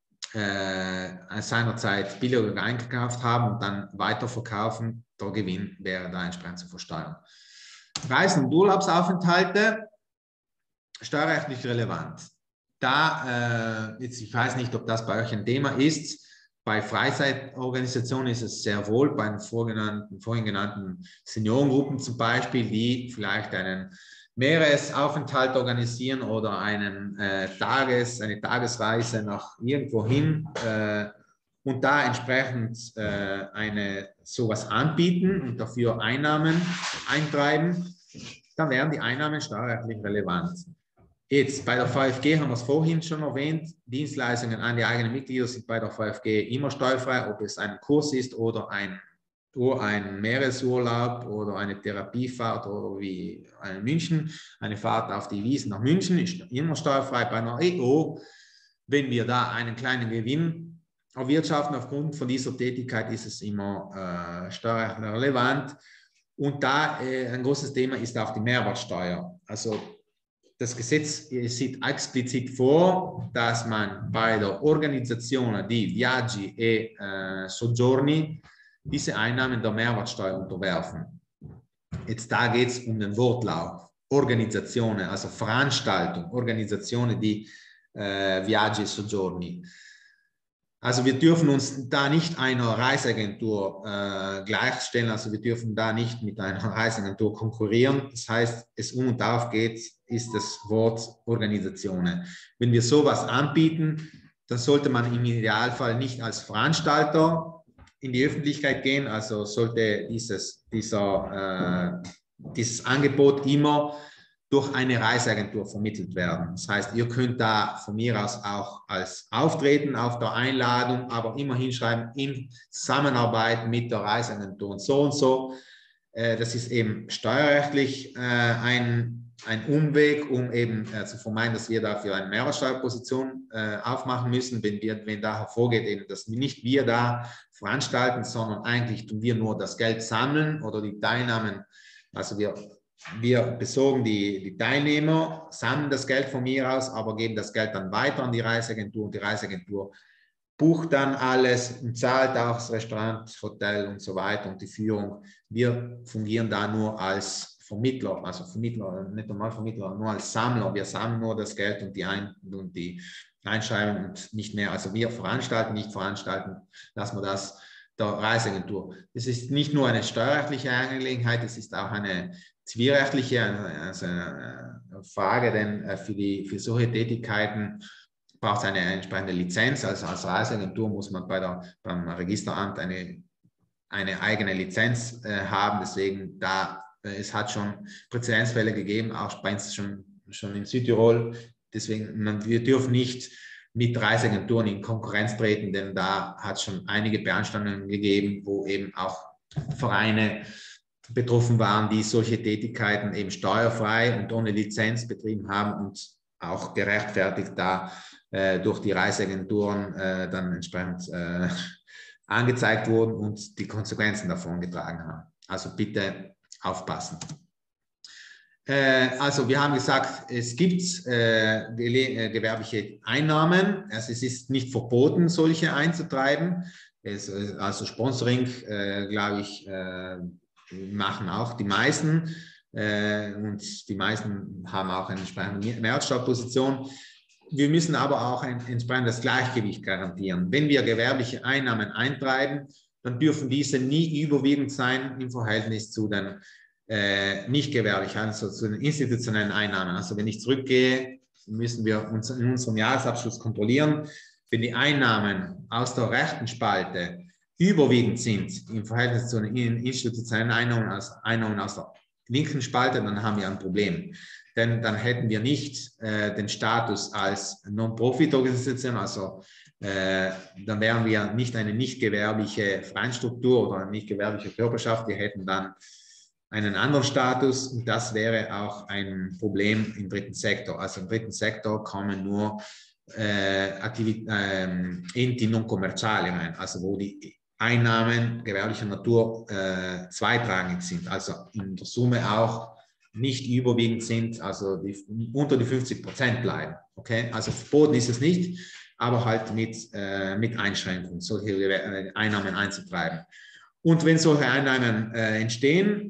seinerzeit billiger eingekauft haben und dann weiterverkaufen, der Gewinn wäre da entsprechend zu versteuern. Reisen- und Urlaubsaufenthalte, steuerrechtlich relevant. Da, jetzt, ich weiß nicht, ob das bei euch ein Thema ist, bei Freizeitorganisationen ist es sehr wohl, bei den vorhin genannten Seniorengruppen zum Beispiel, die vielleicht einen Meeresaufenthalt organisieren oder eine Tagesreise nach irgendwo hin und da entsprechend sowas anbieten und dafür Einnahmen eintreiben, dann wären die Einnahmen steuerrechtlich relevant. Jetzt bei der VfG haben wir es vorhin schon erwähnt, Dienstleistungen an die eigenen Mitglieder sind bei der VfG immer steuerfrei, ob es ein Kurs ist oder ein Meeresurlaub oder eine Therapiefahrt oder wie in München, eine Fahrt auf die Wiesn nach München ist immer steuerfrei. Bei einer EO, wenn wir da einen kleinen Gewinn erwirtschaften aufgrund von dieser Tätigkeit, ist es immer steuerrechtlich relevant. Und da ein großes Thema ist auch die Mehrwertsteuer. Also das Gesetz sieht explizit vor, dass man bei der Organisation di Viaggi e Soggiorni diese Einnahmen der Mehrwertsteuer unterwerfen. Jetzt da geht es um den Wortlaut. Organisationen, also Veranstaltungen, Organisationen di Viaggi e Soggiorni. Also wir dürfen uns da nicht einer Reiseagentur gleichstellen, also wir dürfen da nicht mit einer Reiseagentur konkurrieren. Das heißt, es um und auf geht, ist das Wort Organisationen. Wenn wir sowas anbieten, dann sollte man im Idealfall nicht als Veranstalter in die Öffentlichkeit gehen, also sollte dieses Angebot immer durch eine Reiseagentur vermittelt werden. Das heißt, ihr könnt da von mir aus auch als Auftreten auf der Einladung, aber immer hinschreiben, in Zusammenarbeit mit der Reiseagentur und so. Das ist eben steuerrechtlich ein Umweg, um eben zu vermeiden, dass wir dafür eine Mehrwertsteuerposition aufmachen müssen, wenn da hervorgeht, eben, dass nicht wir da veranstalten, sondern eigentlich tun wir nur das Geld sammeln oder die Teilnahmen, also wir besorgen die Teilnehmer, sammeln das Geld von mir aus, aber geben das Geld dann weiter an die Reiseagentur und die Reiseagentur bucht dann alles und zahlt auch das Restaurant, Hotel und so weiter und die Führung. Wir fungieren da nur als Vermittler, also Vermittler, nicht normal Vermittler, nur als Sammler. Wir sammeln nur das Geld und die Einschreibung und nicht mehr. Also wir veranstalten, nicht veranstalten, lassen wir das der Reiseagentur. Es ist nicht nur eine steuerrechtliche Angelegenheit, es ist auch eine zivilrechtliche Frage, denn für solche Tätigkeiten braucht es eine entsprechende Lizenz. Also als Reiseagentur muss man beim Registeramt eine eigene Lizenz haben. Deswegen es hat schon Präzedenzfälle gegeben, auch bei uns schon in Südtirol. Deswegen, wir dürfen nicht mit Reiseagenturen in Konkurrenz treten, denn da hat es schon einige Beanstandungen gegeben, wo eben auch Vereine betroffen waren, die solche Tätigkeiten eben steuerfrei und ohne Lizenz betrieben haben und auch gerechtfertigt da durch die Reiseagenturen dann entsprechend angezeigt wurden und die Konsequenzen davon getragen haben. Also bitte aufpassen. Also wir haben gesagt, es gibt gewerbliche Einnahmen. Also es ist nicht verboten, solche einzutreiben. Also Sponsoring, glaube ich, machen auch die meisten. Und die meisten haben auch eine entsprechende Mehrwertsteuerposition. Wir müssen aber auch ein entsprechendes Gleichgewicht garantieren. Wenn wir gewerbliche Einnahmen eintreiben, dann dürfen diese nie überwiegend sein im Verhältnis zu den nicht gewerblichen, also zu den institutionellen Einnahmen. Also wenn ich zurückgehe, müssen wir uns in unserem Jahresabschluss kontrollieren. Wenn die Einnahmen aus der rechten Spalte überwiegend sind im Verhältnis zu den institutionellen Einnahmen aus der linken Spalte, dann haben wir ein Problem. Denn dann hätten wir nicht den Status als Non-Profit-Organisation, also dann wären wir nicht eine nicht gewerbliche Vereinsstruktur oder eine nicht gewerbliche Körperschaft, wir hätten dann einen anderen Status und das wäre auch ein Problem im dritten Sektor. Also im dritten Sektor kommen nur Enti non commerciali rein, also wo die Einnahmen gewerblicher Natur zweitrangig sind, also in der Summe auch nicht überwiegend sind, also unter die 50% bleiben. Okay? Also verboten ist es nicht, aber halt mit Einschränkungen, solche Einnahmen einzutreiben. Und wenn solche Einnahmen entstehen,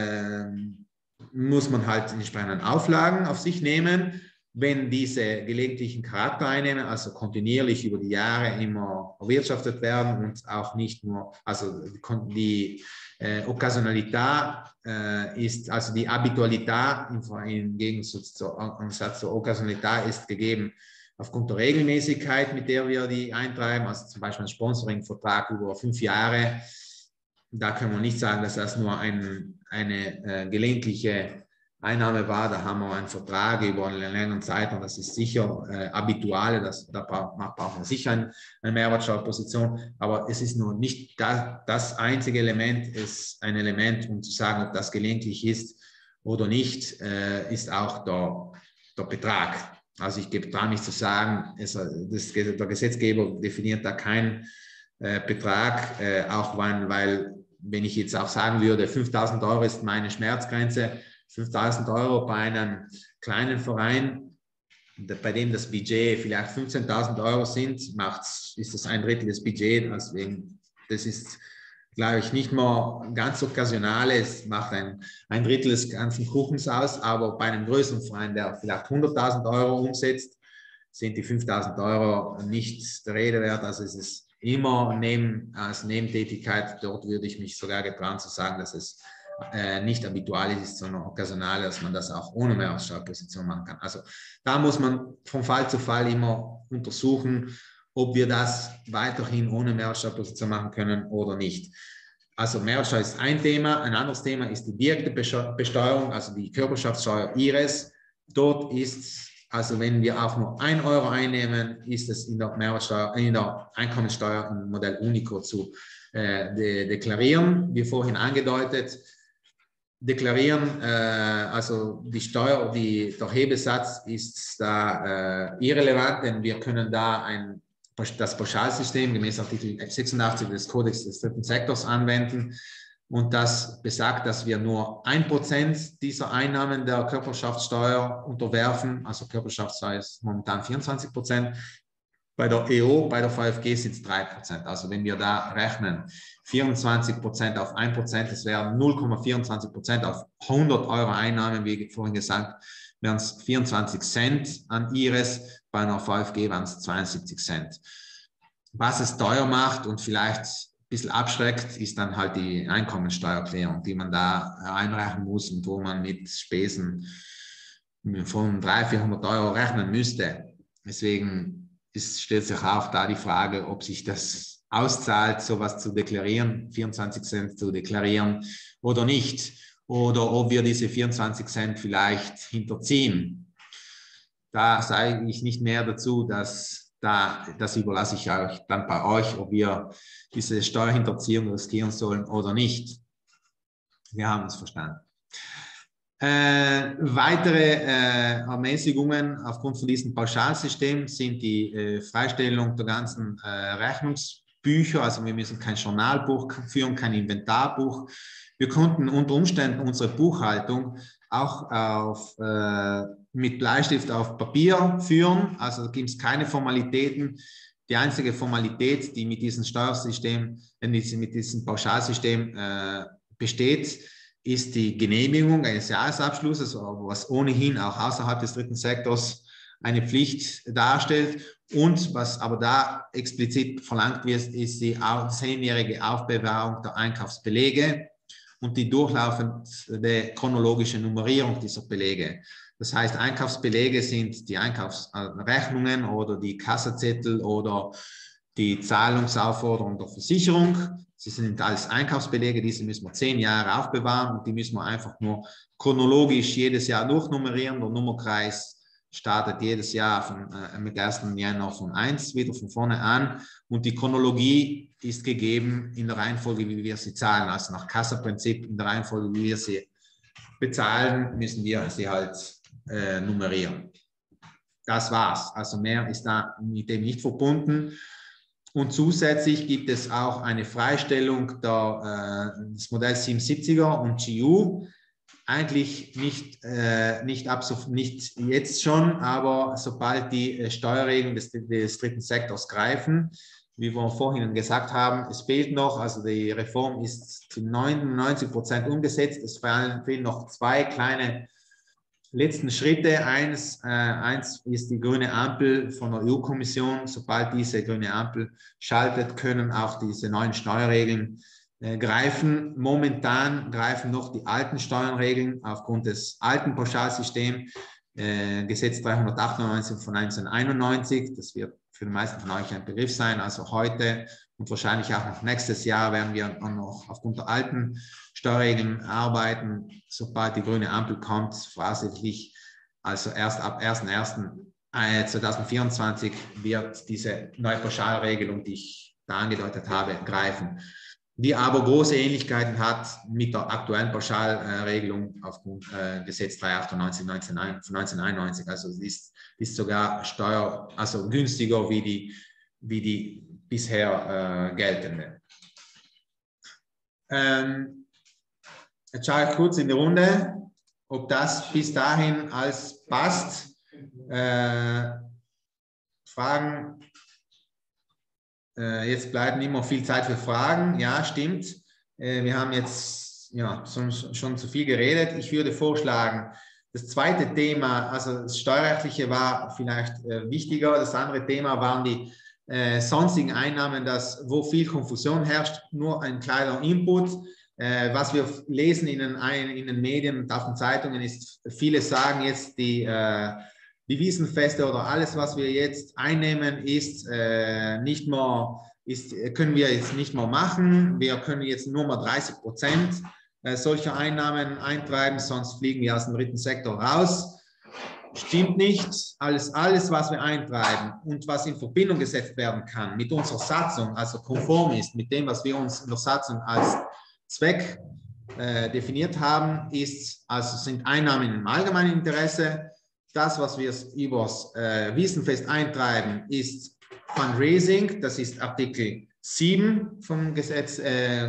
muss man halt entsprechende Auflagen auf sich nehmen. Wenn diese gelegentlichen Charakter einnehmen, also kontinuierlich über die Jahre immer erwirtschaftet werden und auch nicht nur, also die Occasionalität ist, also die Habitualität im Gegensatz zur Occasionalität ist gegeben aufgrund der Regelmäßigkeit, mit der wir die eintreiben, also zum Beispiel ein Sponsoring-Vertrag über 5 Jahre. Da können wir nicht sagen, dass das nur eine gelegentliche Einnahme war. Da haben wir einen Vertrag über eine längere Zeit und das ist sicher habituale, da brauchen wir sicher eine Mehrwertsteuerposition. Aber es ist nur nicht das einzige Element, es ist ein Element, um zu sagen, ob das gelegentlich ist oder nicht, ist auch der Betrag. Also ich gebe da nicht zu sagen, der Gesetzgeber definiert da keinen Betrag, auch weil, wenn ich jetzt auch sagen würde, 5.000 € ist meine Schmerzgrenze, 5.000 € bei einem kleinen Verein, bei dem das Budget vielleicht 15.000 € sind, ist das 1/3 des Budgets. Deswegen, das ist, glaube ich, nicht mehr ganz okkasional. Es macht ein Drittel des ganzen Kuchens aus, aber bei einem größeren Verein, der vielleicht 100.000 € umsetzt, sind die 5.000 € nicht der Rede wert. Also es ist immer als Nebentätigkeit. Dort würde ich mich sogar getrauen zu sagen, dass es nicht habitual ist, sondern okkasional, dass man das auch ohne Mehrwertsteuerposition machen kann. Also da muss man von Fall zu Fall immer untersuchen, ob wir das weiterhin ohne Mehrwertsteuerposition machen können oder nicht. Also Mehrwertsteuer ist ein Thema. Ein anderes Thema ist die direkte Besteuerung, also die Körperschaftssteuer IRES. Dort ist, also wenn wir auch nur 1 € einnehmen, ist es in der Einkommensteuer im Modell Unico zu deklarieren. Wie vorhin angedeutet, deklarieren, also die Steuer, der Hebesatz ist da irrelevant, denn wir können da das Pauschalsystem gemäß Artikel 86 des Kodex des dritten Sektors anwenden und das besagt, dass wir nur 1% dieser Einnahmen der Körperschaftssteuer unterwerfen, also Körperschaftssteuer ist momentan 24%. Bei der EO, bei der VfG sind es 3%. Also wenn wir da rechnen, 24% auf 1%, das wären 0,24% auf 100 € Einnahmen, wie vorhin gesagt, wären es 24 Cent an IRES, bei einer VfG waren es 72 Cent. Was es teuer macht und vielleicht ein bisschen abschreckt, ist dann halt die Einkommensteuererklärung, die man da einreichen muss und wo man mit Spesen von 300-400 € rechnen müsste. Deswegen stellt sich auch da die Frage, ob sich das auszahlt, sowas zu deklarieren, 24 Cent zu deklarieren oder nicht. Oder ob wir diese 24 Cent vielleicht hinterziehen. Da sage ich nicht mehr dazu, das überlasse ich euch dann bei euch, ob wir diese Steuerhinterziehung riskieren sollen oder nicht. Wir haben es verstanden. Weitere Ermäßigungen aufgrund von diesem Pauschalsystem sind die Freistellung der ganzen Rechnungsbücher. Also wir müssen kein Journalbuch führen, kein Inventarbuch. Wir konnten unter Umständen unsere Buchhaltung auch mit Bleistift auf Papier führen. Also gibt es keine Formalitäten. Die einzige Formalität, die mit diesem Steuersystem, mit diesem Pauschalsystem besteht, ist die Genehmigung eines Jahresabschlusses, was ohnehin auch außerhalb des dritten Sektors eine Pflicht darstellt. Und was aber da explizit verlangt wird, ist die 10-jährige Aufbewahrung der Einkaufsbelege und die durchlaufende chronologische Nummerierung dieser Belege. Das heißt, Einkaufsbelege sind die Einkaufsrechnungen oder die Kassazettel oder die Zahlungsaufforderung der Versicherung. Sie sind als Einkaufsbelege, diese müssen wir 10 Jahre aufbewahren und die müssen wir einfach nur chronologisch jedes Jahr durchnummerieren. Der Nummerkreis startet jedes Jahr mit 1. Januar von 1 wieder von vorne an und die Chronologie ist gegeben in der Reihenfolge, wie wir sie zahlen. Also nach Kassaprinzip in der Reihenfolge, wie wir sie bezahlen, müssen wir sie halt nummerieren. Das war's. Also mehr ist da mit dem nicht verbunden. Und zusätzlich gibt es auch eine Freistellung des Modell 77er und GU. Eigentlich nicht jetzt schon, aber sobald die Steuerregeln des dritten Sektors greifen, wie wir vorhin gesagt haben, es fehlt noch, also die Reform ist zu 99% umgesetzt. Es fehlen noch 2 kleine letzten Schritte. Eins ist die grüne Ampel von der EU-Kommission. Sobald diese grüne Ampel schaltet, können auch diese neuen Steuerregeln greifen. Momentan greifen noch die alten Steuerregeln aufgrund des alten Pauschalsystems, Gesetz 398 von 1991. Das wird für die meisten von euch ein Begriff sein. Also heute und wahrscheinlich auch noch nächstes Jahr werden wir noch aufgrund der alten Steuerregeln arbeiten. Sobald die grüne Ampel kommt, voraussichtlich, also erst ab 1.1.2024 wird diese neue Pauschalregelung, die ich da angedeutet habe, greifen, die aber große Ähnlichkeiten hat mit der aktuellen Pauschalregelung aufgrund Gesetz 398 von 1991. Also es ist sogar günstiger wie die bisher geltende. Jetzt schaue ich kurz in die Runde, ob das bis dahin alles passt. Fragen? Jetzt bleibt nicht mehr viel Zeit für Fragen. Ja, stimmt. Wir haben jetzt schon zu viel geredet. Ich würde vorschlagen, das zweite Thema, also das Steuerrechtliche war vielleicht wichtiger. Das andere Thema waren die sonstigen Einnahmen, wo viel Konfusion herrscht. Nur ein kleiner Input. Was wir lesen in den Medien und auf den Zeitungen ist, viele sagen jetzt, die Wiesenfeste oder alles, was wir jetzt einnehmen, können wir jetzt nicht mehr machen. Wir können jetzt nur mal 30% solcher Einnahmen eintreiben, sonst fliegen wir aus dem dritten Sektor raus. Stimmt nicht. Alles, was wir eintreiben und was in Verbindung gesetzt werden kann mit unserer Satzung, also konform ist mit dem, was wir uns in der Satzung als Zweck definiert haben, sind Einnahmen im allgemeinen Interesse. Das, was wir übers Wiesenfest eintreiben, ist Fundraising. Das ist Artikel 7 vom Gesetz,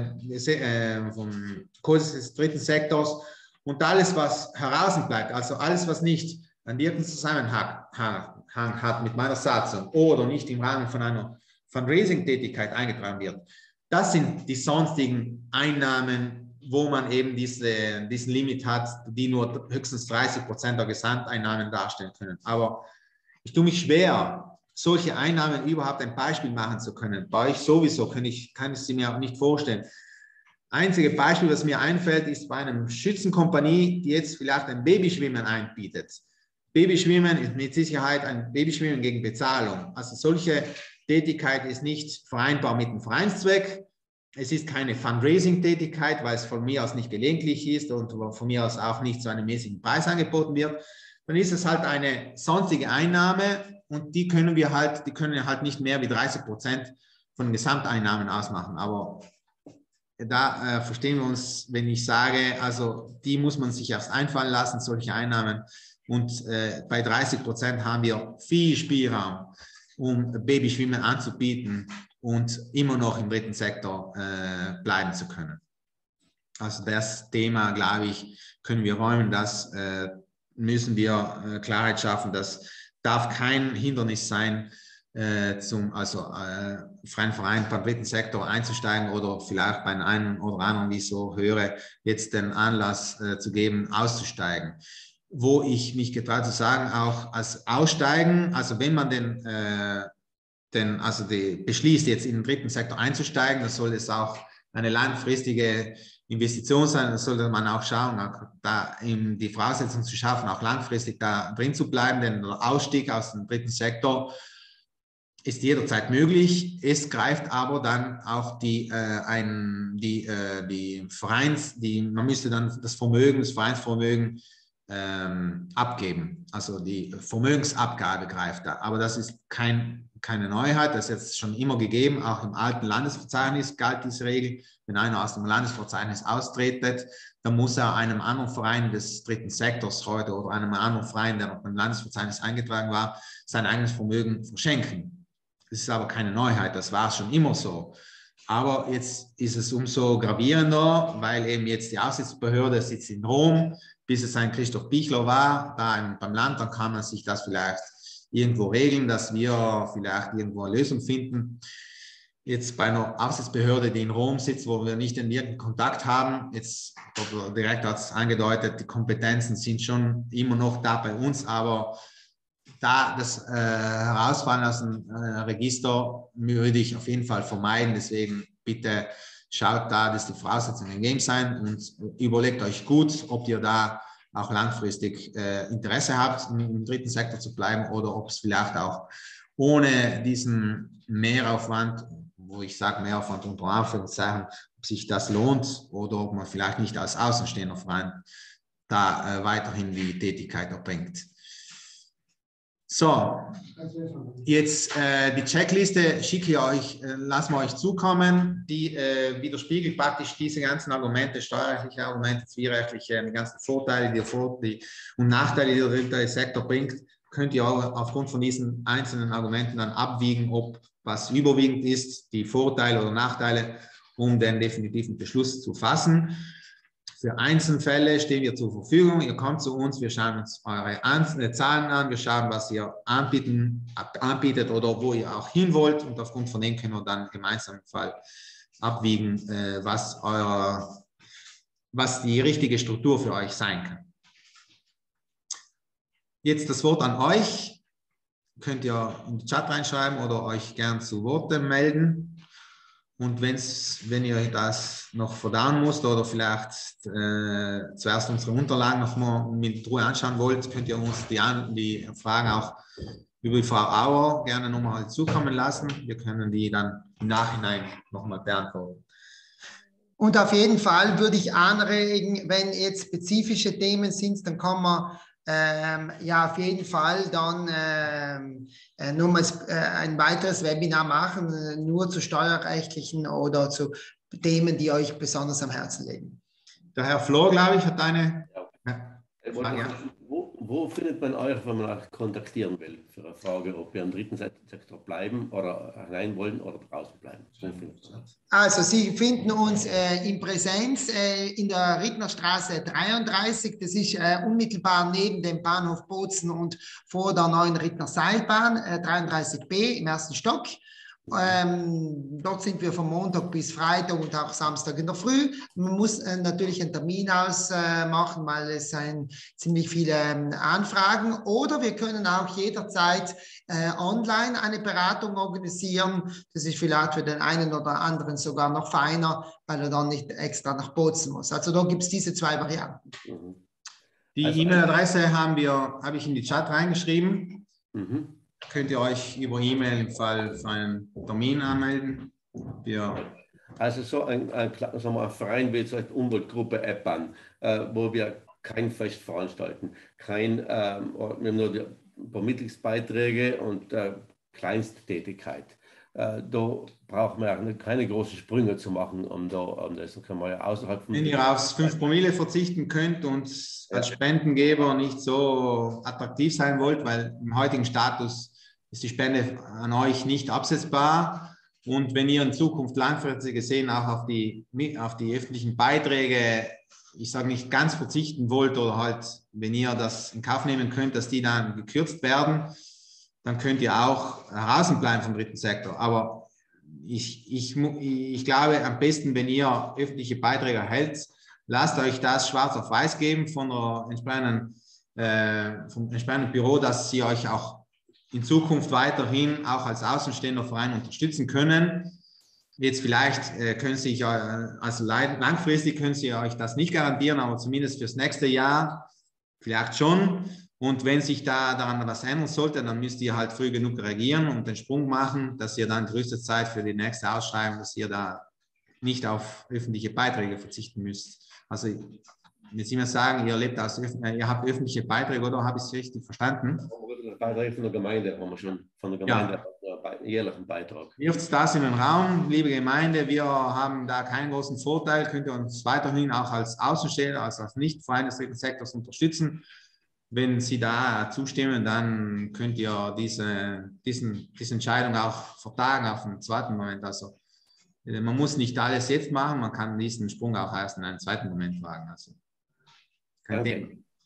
vom Kodex des dritten Sektors. Und alles, was heraus bleibt, also alles, was nicht einen direkten Zusammenhang hat mit meiner Satzung oder nicht im Rahmen von einer Fundraising-Tätigkeit eingetragen wird, das sind die sonstigen Einnahmen, wo man eben diesen Limit hat, die nur höchstens 30% der Gesamteinnahmen darstellen können. Aber ich tue mich schwer, solche Einnahmen überhaupt ein Beispiel machen zu können. Bei euch sowieso kann ich sie mir auch nicht vorstellen. Einzige Beispiel, was mir einfällt, ist bei einer Schützenkompanie, die jetzt vielleicht ein Babyschwimmen anbietet. Babyschwimmen ist mit Sicherheit ein Babyschwimmen gegen Bezahlung. Also solche Tätigkeit ist nicht vereinbar mit dem Vereinszweck. Es ist keine Fundraising-Tätigkeit, weil es von mir aus nicht gelegentlich ist und von mir aus auch nicht zu einem mäßigen Preis angeboten wird. Dann ist es halt eine sonstige Einnahme und die können halt nicht mehr wie 30% von den Gesamteinnahmen ausmachen. Aber da verstehen wir uns, wenn ich sage, also die muss man sich erst einfallen lassen, solche Einnahmen. Und bei 30% haben wir viel Spielraum, um Babyschwimmen anzubieten und immer noch im dritten Sektor bleiben zu können. Also das Thema, glaube ich, können wir räumen, das müssen wir Klarheit schaffen, das darf kein Hindernis sein, freien Verein beim dritten Sektor einzusteigen oder vielleicht bei einem oder anderen, wie ich so höre, jetzt den Anlass zu geben, auszusteigen. Wo ich mich getraut zu sagen, auch als Aussteigen, also wenn man beschließt, jetzt in den dritten Sektor einzusteigen, dann soll es auch eine langfristige Investition sein, da sollte man auch schauen, da die Voraussetzungen zu schaffen, auch langfristig da drin zu bleiben, denn der Ausstieg aus dem dritten Sektor ist jederzeit möglich. Es greift aber dann auch man müsste dann das Vereinsvermögen abgeben. Also die Vermögensabgabe greift da. Aber das ist keine Neuheit, das ist jetzt schon immer gegeben. Auch im alten Landesverzeichnis galt diese Regel. Wenn einer aus dem Landesverzeichnis austretet, dann muss er einem anderen Verein des dritten Sektors heute oder einem anderen Verein, der noch beim Landesverzeichnis eingetragen war, sein eigenes Vermögen verschenken. Das ist aber keine Neuheit, das war schon immer so. Aber jetzt ist es umso gravierender, weil eben jetzt die Aufsichtsbehörde sitzt in Rom. Bis es ein Christoph Pichler war, da beim Land, dann kann man sich das vielleicht irgendwo regeln, dass wir vielleicht irgendwo eine Lösung finden. Jetzt bei einer Aufsichtsbehörde, die in Rom sitzt, wo wir nicht in irgendeinen Kontakt haben, jetzt direkt hat es angedeutet, die Kompetenzen sind schon immer noch da bei uns, aber da das Herausfallen aus dem Register würde ich auf jeden Fall vermeiden. Deswegen bitte schaut da, dass die Voraussetzungen gegeben sind und überlegt euch gut, ob ihr da auch langfristig Interesse habt, im dritten Sektor zu bleiben oder ob es vielleicht auch ohne diesen Mehraufwand, wo ich sage Mehraufwand unter Anführungszeichen, ob sich das lohnt oder ob man vielleicht nicht als Außenstehender Verein da weiterhin die Tätigkeit erbringt. So, jetzt die Checkliste schicke ich euch, lassen wir euch zukommen. Die widerspiegelt praktisch diese ganzen Argumente, steuerrechtliche Argumente, zivilrechtliche, die ganzen Vorteile und Nachteile, die der dritte Sektor bringt. Könnt ihr auch aufgrund von diesen einzelnen Argumenten dann abwiegen, ob was überwiegend ist, die Vorteile oder Nachteile, um den definitiven Beschluss zu fassen. Für Einzelfälle stehen wir zur Verfügung. Ihr kommt zu uns, wir schauen uns eure Zahlen an, wir schauen, was ihr anbietet oder wo ihr auch hin wollt. Und aufgrund von dem können wir dann gemeinsam im Fall abwiegen, was die richtige Struktur für euch sein kann. Jetzt das Wort an euch. Könnt ihr in den Chat reinschreiben oder euch gern zu Wort melden. Und wenn ihr das noch verdauen müsst oder vielleicht zuerst unsere Unterlagen noch mal mit Ruhe anschauen wollt, könnt ihr uns die Fragen auch über die Frau Auer gerne nochmal zukommen lassen. Wir können die dann im Nachhinein nochmal beantworten. Und auf jeden Fall würde ich anregen, wenn jetzt spezifische Themen sind, dann kann man ja, auf jeden Fall dann nochmals ein weiteres Webinar machen, nur zu steuerrechtlichen oder zu Themen, die euch besonders am Herzen liegen. Der Herr Flor, glaube ich, hat eine Frage. Wo findet man euch, wenn man euch kontaktieren will, für eine Frage, ob wir im dritten Sektor bleiben oder hinein wollen oder draußen bleiben? Also Sie finden uns in Präsenz in der Rittnerstraße 33. Das ist unmittelbar neben dem Bahnhof Bozen und vor der neuen Rittner Seilbahn, 33b im ersten Stock. Dort sind wir von Montag bis Freitag und auch Samstag in der Früh. Man muss natürlich einen Termin ausmachen, weil es sind ziemlich viele Anfragen. Oder wir können auch jederzeit online eine Beratung organisieren. Das ist vielleicht für den einen oder anderen sogar noch feiner, weil er dann nicht extra nach Bozen muss. Also da gibt es diese zwei Varianten. Die E-Mail-Adresse habe ich in die Chat reingeschrieben. Könnt ihr euch über E-Mail im Fall für einen Termin anmelden? Also so ein Verein wie so eine Umweltgruppe EPAN, wo wir kein Fest veranstalten, wir haben nur ein paar Mitgliedsbeiträge und Kleinsttätigkeit. Da braucht man ja keine großen Sprünge zu machen, das kann man ja außerhalb von... Wenn ihr aufs 5 Promille verzichten könnt und als Spendengeber nicht so attraktiv sein wollt, weil im heutigen Status ist die Spende an euch nicht absetzbar. Und wenn ihr in Zukunft langfristig gesehen auch auf die öffentlichen Beiträge, ich sage nicht ganz verzichten wollt oder halt, wenn ihr das in Kauf nehmen könnt, dass die dann gekürzt werden, dann könnt ihr auch draußen bleiben vom dritten Sektor. Aber ich glaube, am besten, wenn ihr öffentliche Beiträge erhält, lasst euch das schwarz auf weiß geben vom entsprechenden Büro, dass sie euch auch in Zukunft weiterhin auch als außenstehender Verein unterstützen können. Jetzt vielleicht können Sie also langfristig können Sie euch das nicht garantieren, aber zumindest fürs nächste Jahr vielleicht schon. Und wenn sich daran was ändern sollte, dann müsst ihr halt früh genug reagieren und den Sprung machen, dass ihr dann größte Zeit für die nächste Ausschreibung, dass ihr da nicht auf öffentliche Beiträge verzichten müsst. Also wenn Sie mir sagen, ihr habt öffentliche Beiträge, oder habe ich es richtig verstanden? Beiträge von der Gemeinde haben wir schon, von der Gemeinde, einen jährlichen Beitrag. Wirft das in den Raum, liebe Gemeinde, wir haben da keinen großen Vorteil, könnt ihr uns weiterhin auch als Außenstehender, also als Nicht-Verein des dritten Sektors unterstützen. Wenn Sie da zustimmen, dann könnt ihr diese Entscheidung auch vertagen auf den zweiten Moment. Also man muss nicht alles jetzt machen, man kann diesen Sprung auch erst in einen zweiten Moment wagen. Also kein Thema.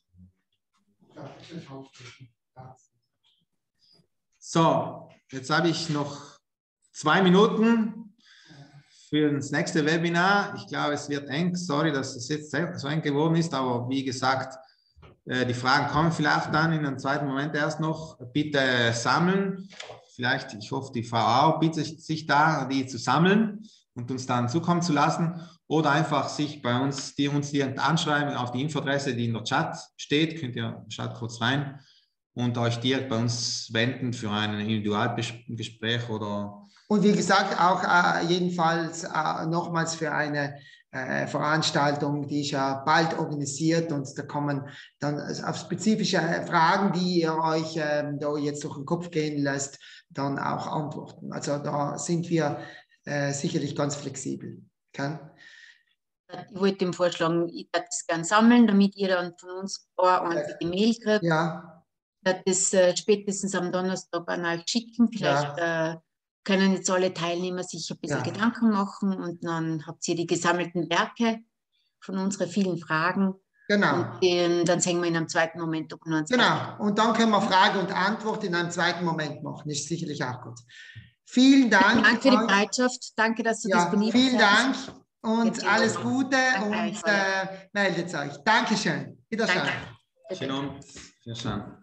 So, jetzt habe ich noch 2 Minuten für das nächste Webinar. Ich glaube, es wird eng. Sorry, dass es jetzt so eng geworden ist, aber wie gesagt, die Fragen kommen vielleicht dann in einem zweiten Moment erst noch. Bitte sammeln. Vielleicht, ich hoffe, die Frau auch bittet sich da, die zu sammeln und uns dann zukommen zu lassen. Oder einfach sich bei uns direkt anschreiben auf die Infoadresse, die in der Chat steht. Könnt ihr, schaut kurz rein und euch direkt bei uns wenden für ein Individualgespräch oder. Und wie gesagt, auch jedenfalls nochmals für eine Veranstaltung, die ist ja bald organisiert und da kommen dann auf spezifische Fragen, die ihr euch da jetzt durch den Kopf gehen lässt, dann auch antworten. Also da sind wir sicherlich ganz flexibel. Ich wollte dem vorschlagen, ich werde das gerne sammeln, damit ihr dann von uns eine einzige Mail kriegt. Ja. Ich werde das spätestens am Donnerstag an euch schicken. Vielleicht können jetzt alle Teilnehmer sich ein bisschen Gedanken machen und dann habt ihr die gesammelten Werke von unseren vielen Fragen. Genau. Und dann sehen wir in einem zweiten Moment, ob wir uns. Genau. Und dann können wir Frage und Antwort in einem zweiten Moment machen. Ist sicherlich auch gut. Vielen Dank. Danke für die Bereitschaft. Danke, dass du disponibel bist. Vielen Dank und alles Gute und meldet euch. Dankeschön. Wiedersehen. Schönen Abend. Wiedersehen.